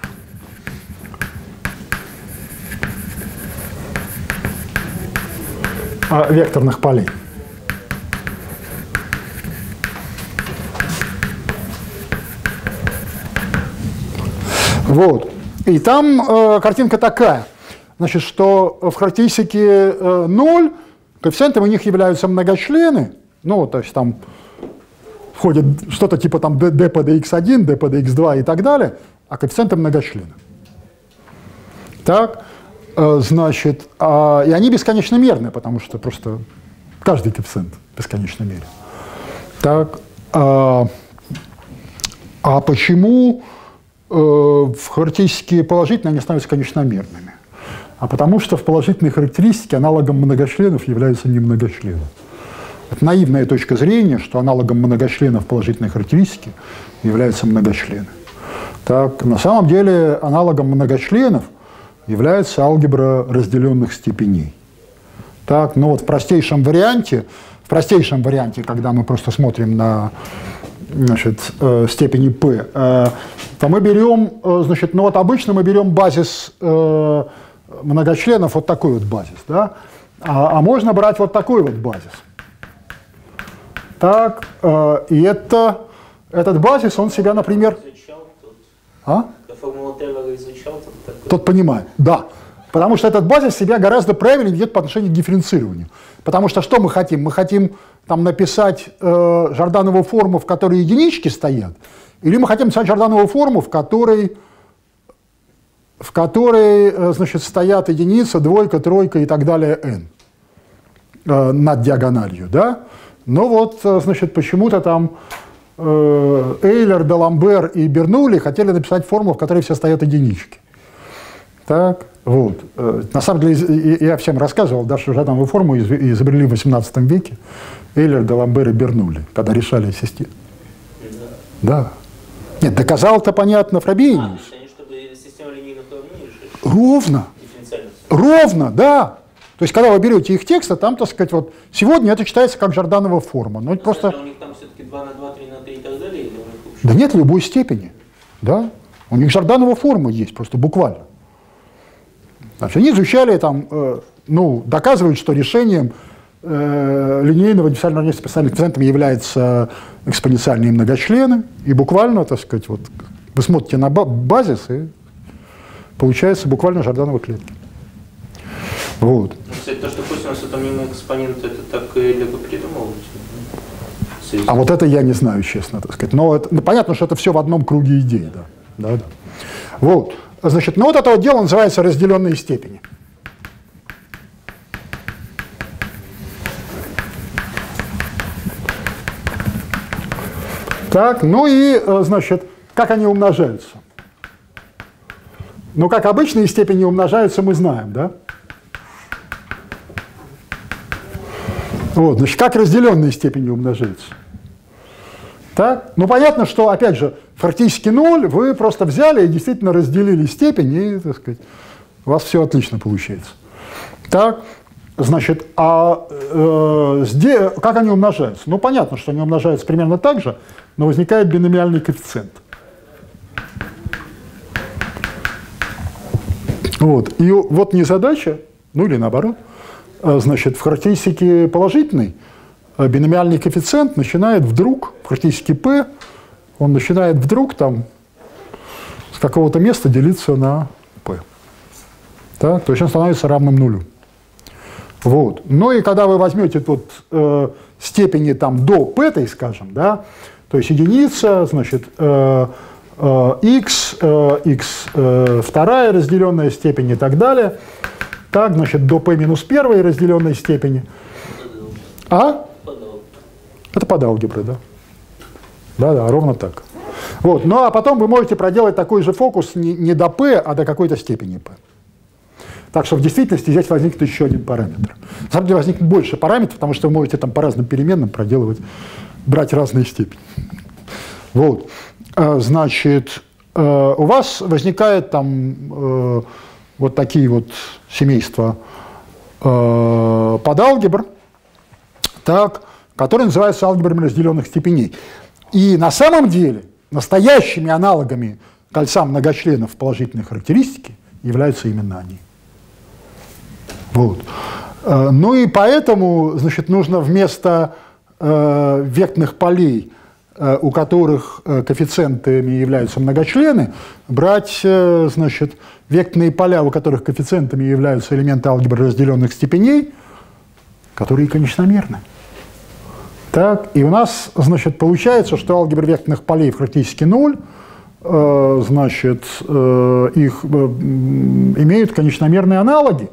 векторных полей. Вот. И там картинка такая, значит, что в характеристике 0 коэффициентом у них являются многочлены, ну, то есть там входит что-то типа там d по dx1, d по dx2 и так далее, а коэффициенты многочлены. Так, значит, и они бесконечно мерные, потому что просто каждый коэффициент бесконечно мерен. Так, а почему в характеристике положительные они становятся конечномерными? А потому что в положительной характеристике аналогом многочленов являются немногочлены. Это наивная точка зрения, что аналогом многочленов положительной характеристики являются многочлены. Так, на самом деле аналогом многочленов является алгебра разделенных степеней. Так, ну вот в простейшем варианте, когда мы просто смотрим на, значит, степени p, то мы берем, значит, ну вот обычно мы берем базис многочленов, вот такой вот базис, да? А можно брать вот такой вот базис. Так, и этот базис, он себя, например... Формулу Тейлора изучал, тот понимает, да. Потому что этот базис себя гораздо правильнее ведет по отношению к дифференцированию. Потому что что мы хотим? Мы хотим там написать Жорданову форму, в которой единички стоят, или мы хотим написать Жорданову форму, в которой значит, стоят единица, двойка, тройка и так далее n над диагональю, да? Но вот, значит, почему-то там Эйлер, Даламбер и Бернулли хотели написать формулу, в которой все стоят единички. Так, вот. На самом деле, я всем рассказывал, да, что Жорданову форму изобрели в XVIII веке Эйлер, Даламбер и Бернулли, когда решали систему. Да. Нет, доказал-то понятно Фробениус. Ровно. Ровно, да. То есть, когда вы берете их тексты, там, так сказать, вот сегодня это читается как Жорданова форма. Но это просто... У них там все-таки 2 на 2, 3 на 3 и так далее? Или да нет, любой степени. Да? У них Жорданова форма есть, просто буквально. Значит, они изучали там, ну, доказывают, что решением линейного дифференциального уравнения с персональным коэффициентом являются экспоненциальные многочлены. И буквально, так сказать, вот вы смотрите на базис, и получается буквально Жордановы клетки. Вот. Кстати, то, что косинус это мимо экспонента, это так и легко придумал. А вот это я не знаю, честно, так сказать. Но это, понятно, что это все в одном круге идей. Да. Да, да. Вот. Значит, ну вот это вот дело называется разделенные степени. Так, ну и, значит, как они умножаются? Ну, как обычные степени умножаются, мы знаем, да? Вот, значит, как разделенные степени умножаются? Так, ну, понятно, что, опять же, фактически 0 вы просто взяли и действительно разделили степень, и, так сказать, у вас все отлично получается. Так, значит, как они умножаются? Ну, понятно, что они умножаются примерно так же, но возникает биномиальный коэффициент. Вот, и вот незадача, ну или наоборот, значит, в характеристике положительной биномиальный коэффициент начинает вдруг, в характеристике P, он начинает вдруг там с какого-то места делиться на P. Так, то есть он становится равным нулю. Вот. Ну и когда вы возьмете тут степени там до p, скажем, да, то есть единица, значит, x, вторая разделенная степень и так далее, так, значит, до p минус первой разделенной степени. А? Это под алгеброй, да? Да-да, ровно так. Вот. Ну а потом вы можете проделать такой же фокус не до p, а до какой-то степени p. Так что в действительности здесь возникнет еще один параметр. На самом деле возникнет больше параметров, потому что вы можете там по разным переменным проделывать, брать разные степени. Вот. Значит, у вас возникает там вот такие вот семейства подалгебр, так, которые называются алгебрами разделенных степеней. И на самом деле настоящими аналогами кольца многочленов положительной характеристики являются именно они. Вот. Ну и поэтому, значит, нужно вместо вектных полей, у которых коэффициентами являются многочлены, брать, значит, вектные поля, у которых коэффициентами являются элементы алгебры разделенных степеней, которые конечномерны. Так, и у нас, значит, получается, что алгебра векторных полей практически 0, значит, их имеют конечномерные аналоги,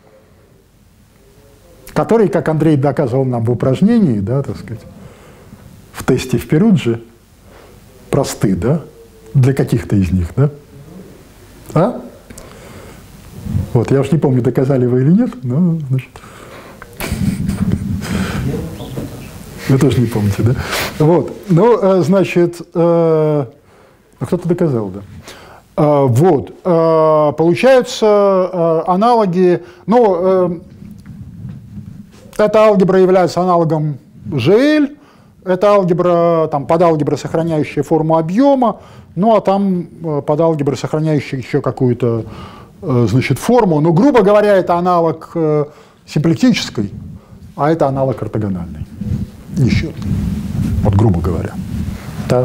которые, как Андрей доказывал нам в упражнении, да, так сказать, в тесте в Перудже, просты, да, для каких-то из них, да? А? Вот, я уж не помню, доказали вы или нет, но, значит... Вы тоже не помните, да? Вот, ну, значит, кто-то доказал, да. Вот, получаются аналоги, ну, эта алгебра является аналогом GL, это алгебра, там, подалгебра, сохраняющая форму объема, ну, а там подалгебра, сохраняющая еще какую-то, значит, форму. Ну, грубо говоря, это аналог симплектической, а это аналог ортогональной. Еще. Вот, грубо говоря. Да.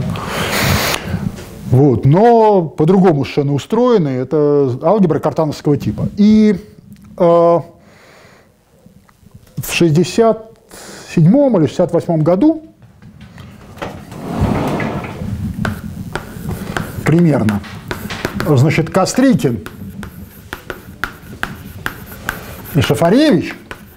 Вот. Но по-другому совершенно устроены. Это алгебра картановского типа. И в 1967 или 1968 году примерно, значит, Кострикин и Шафаревич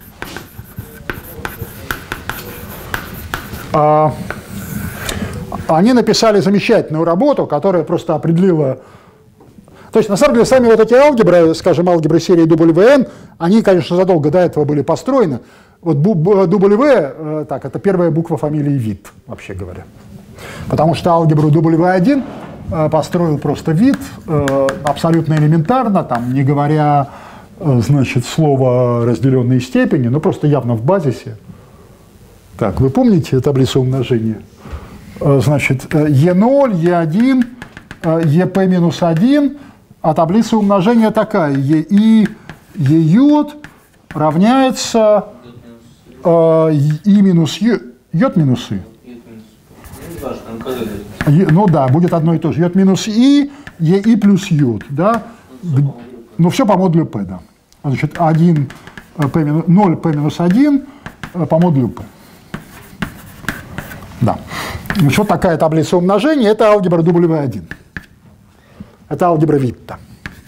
они написали замечательную работу, которая просто определила... То есть, на самом деле, сами вот эти алгебры, скажем, алгебры серии WN, они, конечно, задолго до этого были построены. Вот W, так, это первая буква фамилии Вит, вообще говоря. Потому что алгебру W1 построил просто Вит, абсолютно элементарно, там, не говоря, значит, слова разделенные степени, но просто явно в базисе. Так, вы помните таблицу умножения? Значит, E0, E1, EP-1, а таблица умножения такая. EI, EJ равняется И минус J минус И. Ну да, будет одно и то же. J минус И, И плюс J, да? Ну все по модулю P, да. Значит, 1, P, 0 P минус 1 по модулю P. Да. Значит, вот такая таблица умножения. Это алгебра W1. Это алгебра Витта.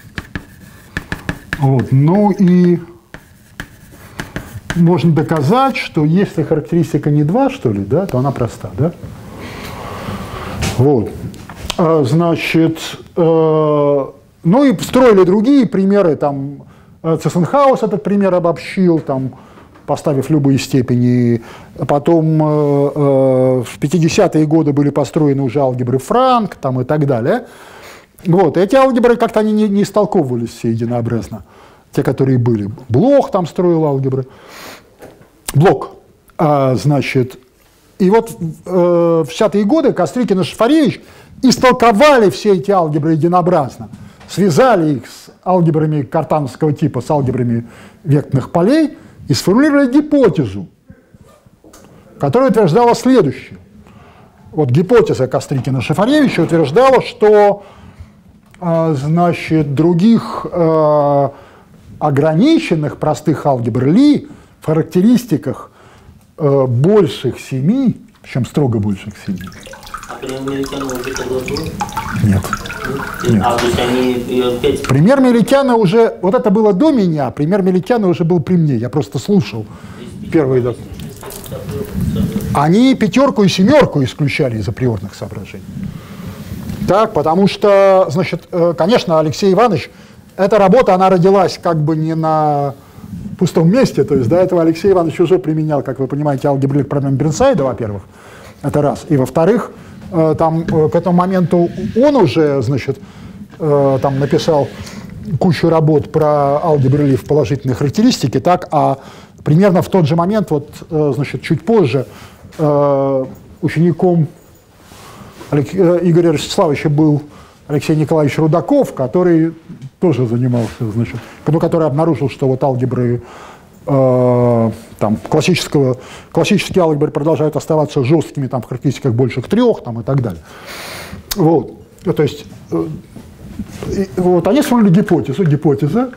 Вот. Ну и можно доказать, что если характеристика не 2, что ли, да, то она проста, да? Вот. Значит, ну и строили другие примеры, там Цессенхаус этот пример обобщил, там, поставив любые степени. Потом в 50-е годы были построены уже алгебры Франк там, и так далее. Вот. Эти алгебры как-то они не истолковывались все единообразно. Те, которые были. Блох там строил алгебры. Блок. Значит, и вот в 60-е годы Кострикин и Шафаревич истолковали все эти алгебры единообразно. Связали их с алгебрами картановского типа, с алгебрами векторных полей и сформулировали гипотезу, которая утверждала следующее. Вот гипотеза Кострикина и Шафаревича утверждала, что значит, других ограниченных простых алгебр Ли в характеристиках больших 7, причем строго больших 7. А пример Меликяна уже тогда был? Нет. Нет. А, то есть они опять... Пример Меликяна уже, вот это было до меня, пример Меликяна уже был при мне, я просто слушал первые. Они 5 и 7 исключали из априорных соображений. Так, потому что, значит, конечно, Алексей Иванович, эта работа, она родилась как бы не на пустом месте, то есть до этого Алексей Иванович уже применял, как вы понимаете, алгебру проблем Бернсайда, во-первых, это раз, и во-вторых, там к этому моменту он уже, значит, там написал кучу работ про алгебру Ли в положительной характеристике, так, а примерно в тот же момент, вот, значит, чуть позже, учеником Игоря Ростиславовича был Алексей Николаевич Рудаков, который тоже занимался, значит, который обнаружил, что вот алгебры, там, классические алгебры продолжают оставаться жесткими там, в характеристиках больших 3 там, и так далее. Вот. То есть, вот они сформулировали гипотеза,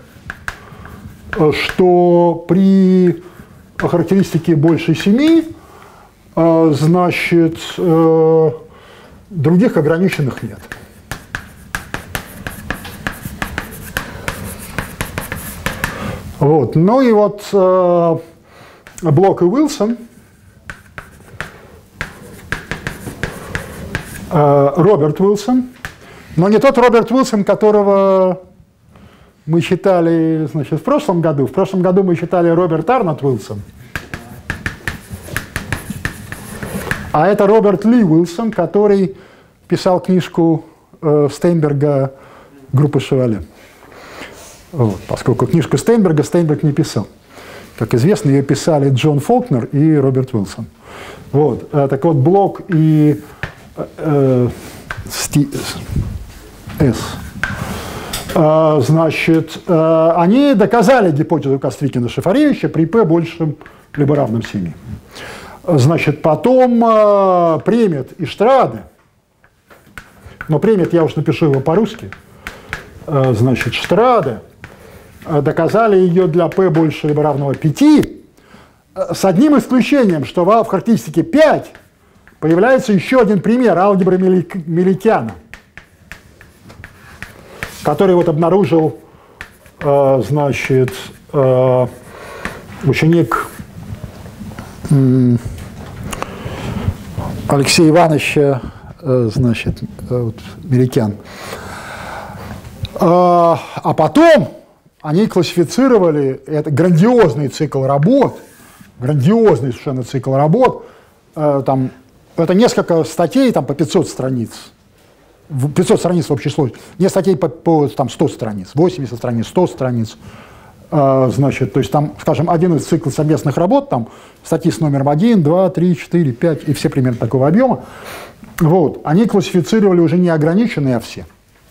что при характеристике больше 7, значит, других ограниченных нет. Вот. Ну и вот Блок и Уилсон, Роберт Уилсон, но не тот Роберт Уилсон, которого мы читали, значит, в прошлом году. В прошлом году мы читали Роберт Арнольд Уилсон. А это Роберт Ли Уилсон, который писал книжку Стейнберга «Группа Шевале». Вот, поскольку книжку Стейнберга Стейнберг не писал. Как известно, ее писали Джон Фолкнер и Роберт Уилсон. Вот, так вот, Блок и значит, они доказали гипотезу Кострикина-Шафаревича при P большем либо равном 7. Значит, потом Премет и Штраде, но Премет я уж напишу его по-русски, значит, Штраде доказали ее для P больше либо равного 5, с одним исключением, что в характеристике 5 появляется еще один пример алгебры Меликяна, который вот обнаружил, значит, ученик Алексея Ивановича, значит, вот, Меликян. А потом они классифицировали это грандиозный цикл работ, грандиозный совершенно цикл работ, там, это несколько статей там, по 500 страниц, 500 страниц в общей сложности, не статей по там, 100 страниц, 80 страниц, 100 страниц, значит, то есть там, скажем, один из циклов совместных работ, там статьи с номером 1, 2, 3, 4, 5 и все примерно такого объема, вот, они классифицировали уже не ограниченные, а все.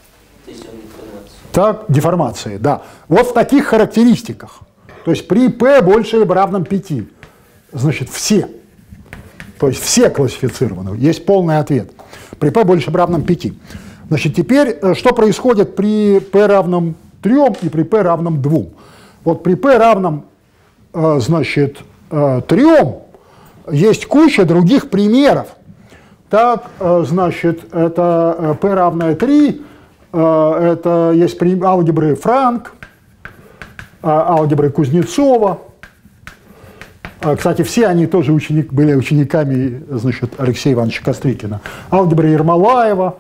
Так, деформации, да. Вот в таких характеристиках, то есть при P больше либо равном 5, значит, все. То есть все классифицированы. Есть полный ответ. При p больше либо равном 5. Значит, теперь, что происходит при p равном 3 и при p равном 2? Вот при p равном, значит, 3 есть куча других примеров. Так, значит, это p равное 3, это есть алгебры Франк, алгебры Кузнецова. Кстати, все они тоже были учениками, значит, Алексея Ивановича Кострикина. Алгебры Ермолаева,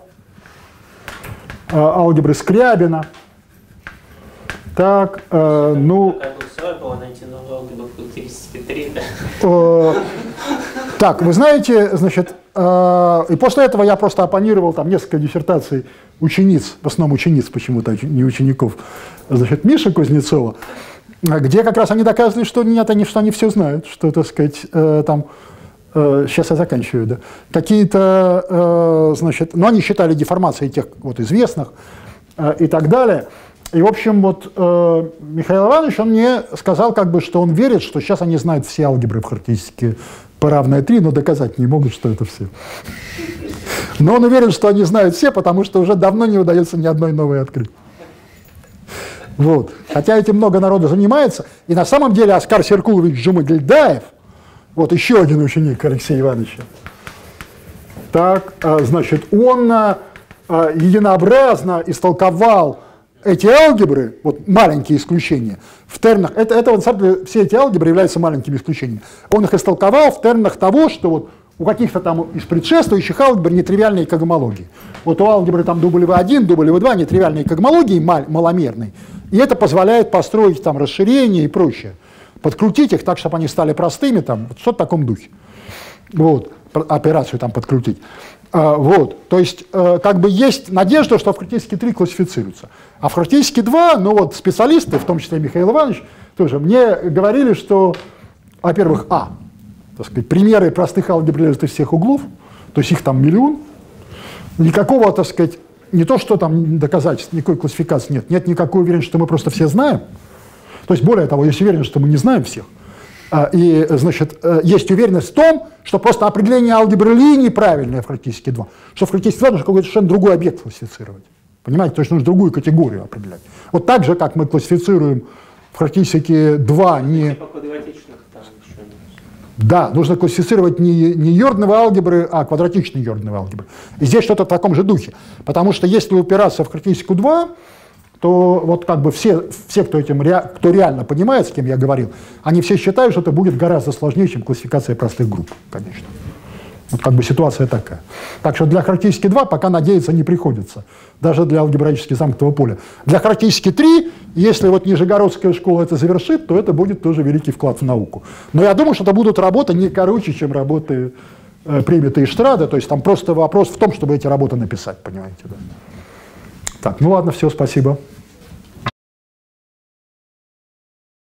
алгебры Скрябина. Так, ну... Так, вы знаете, значит, и после этого я просто оппонировал там несколько диссертаций учениц, в основном учениц почему-то, не учеников, значит, Миши Кузнецова, где как раз они доказывали, что нет, что они все знают, что, так сказать, там, сейчас я заканчиваю, да, какие-то, значит, ну, они считали деформацией тех вот известных и так далее. И, в общем, вот Михаил Иванович, он мне сказал, как бы, что он верит, что сейчас они знают все алгебры в характеристике p равное 3, но доказать не могут, что это все. Но он уверен, что они знают все, потому что уже давно не удается ни одной новой открыть. Вот. Хотя этим много народу занимается. И на самом деле Оскар Серкулович Джумагильдаев, вот еще один ученик Алексея Ивановича, так, значит, он единообразно истолковал эти алгебры, вот маленькие исключения, в терминах, это на самом деле, все эти алгебры являются маленькими исключениями. Он их истолковал в терминах того, что вот у каких-то там из предшествующих алгебр нетривиальные когомологии. Вот у алгебры там W1, W2 нетривиальные когомологии маломерные, и это позволяет построить там расширения и прочее, подкрутить их так, чтобы они стали простыми, там, вот что-то в таком духе. Вот, операцию там подкрутить. Вот, то есть, как бы есть надежда, что в характеристике 3 классифицируется. А в характеристике 2, ну вот специалисты, в том числе Михаил Иванович, тоже мне говорили, что, во-первых, так сказать, примеры простых алгебр лезут из всех углов, то есть их там миллион, никакого, так сказать, не то, что там доказательств, никакой классификации нет, нет никакой уверенности, что мы просто все знаем. То есть, более того, есть уверенность, что мы не знаем всех. И, значит, есть уверенность в том, что просто определение алгебры линий правильное в характеристике 2, что в характеристике 2 нужно какой-то совершенно другой объект классифицировать. Понимаете, то есть нужно другую категорию определять. Вот так же, как мы классифицируем в характеристике 2 не... Да, нужно классифицировать не йордановые алгебры, а квадратичные йордановые алгебры. И здесь что-то в таком же духе. Потому что если упираться в характеристику 2, то вот как бы все кто реально понимает, с кем я говорил, они все считают, что это будет гораздо сложнее, чем классификация простых групп, конечно. Вот как бы ситуация такая. Так что для характеристики 2 пока надеяться не приходится, даже для алгебраически замкнутого поля. Для характеристики 3, если вот Нижегородская школа это завершит, то это будет тоже великий вклад в науку. Но я думаю, что это будут работы не короче, чем работы Примета и Штрада, то есть там просто вопрос в том, чтобы эти работы написать, понимаете, да. Так, ну ладно, все, спасибо.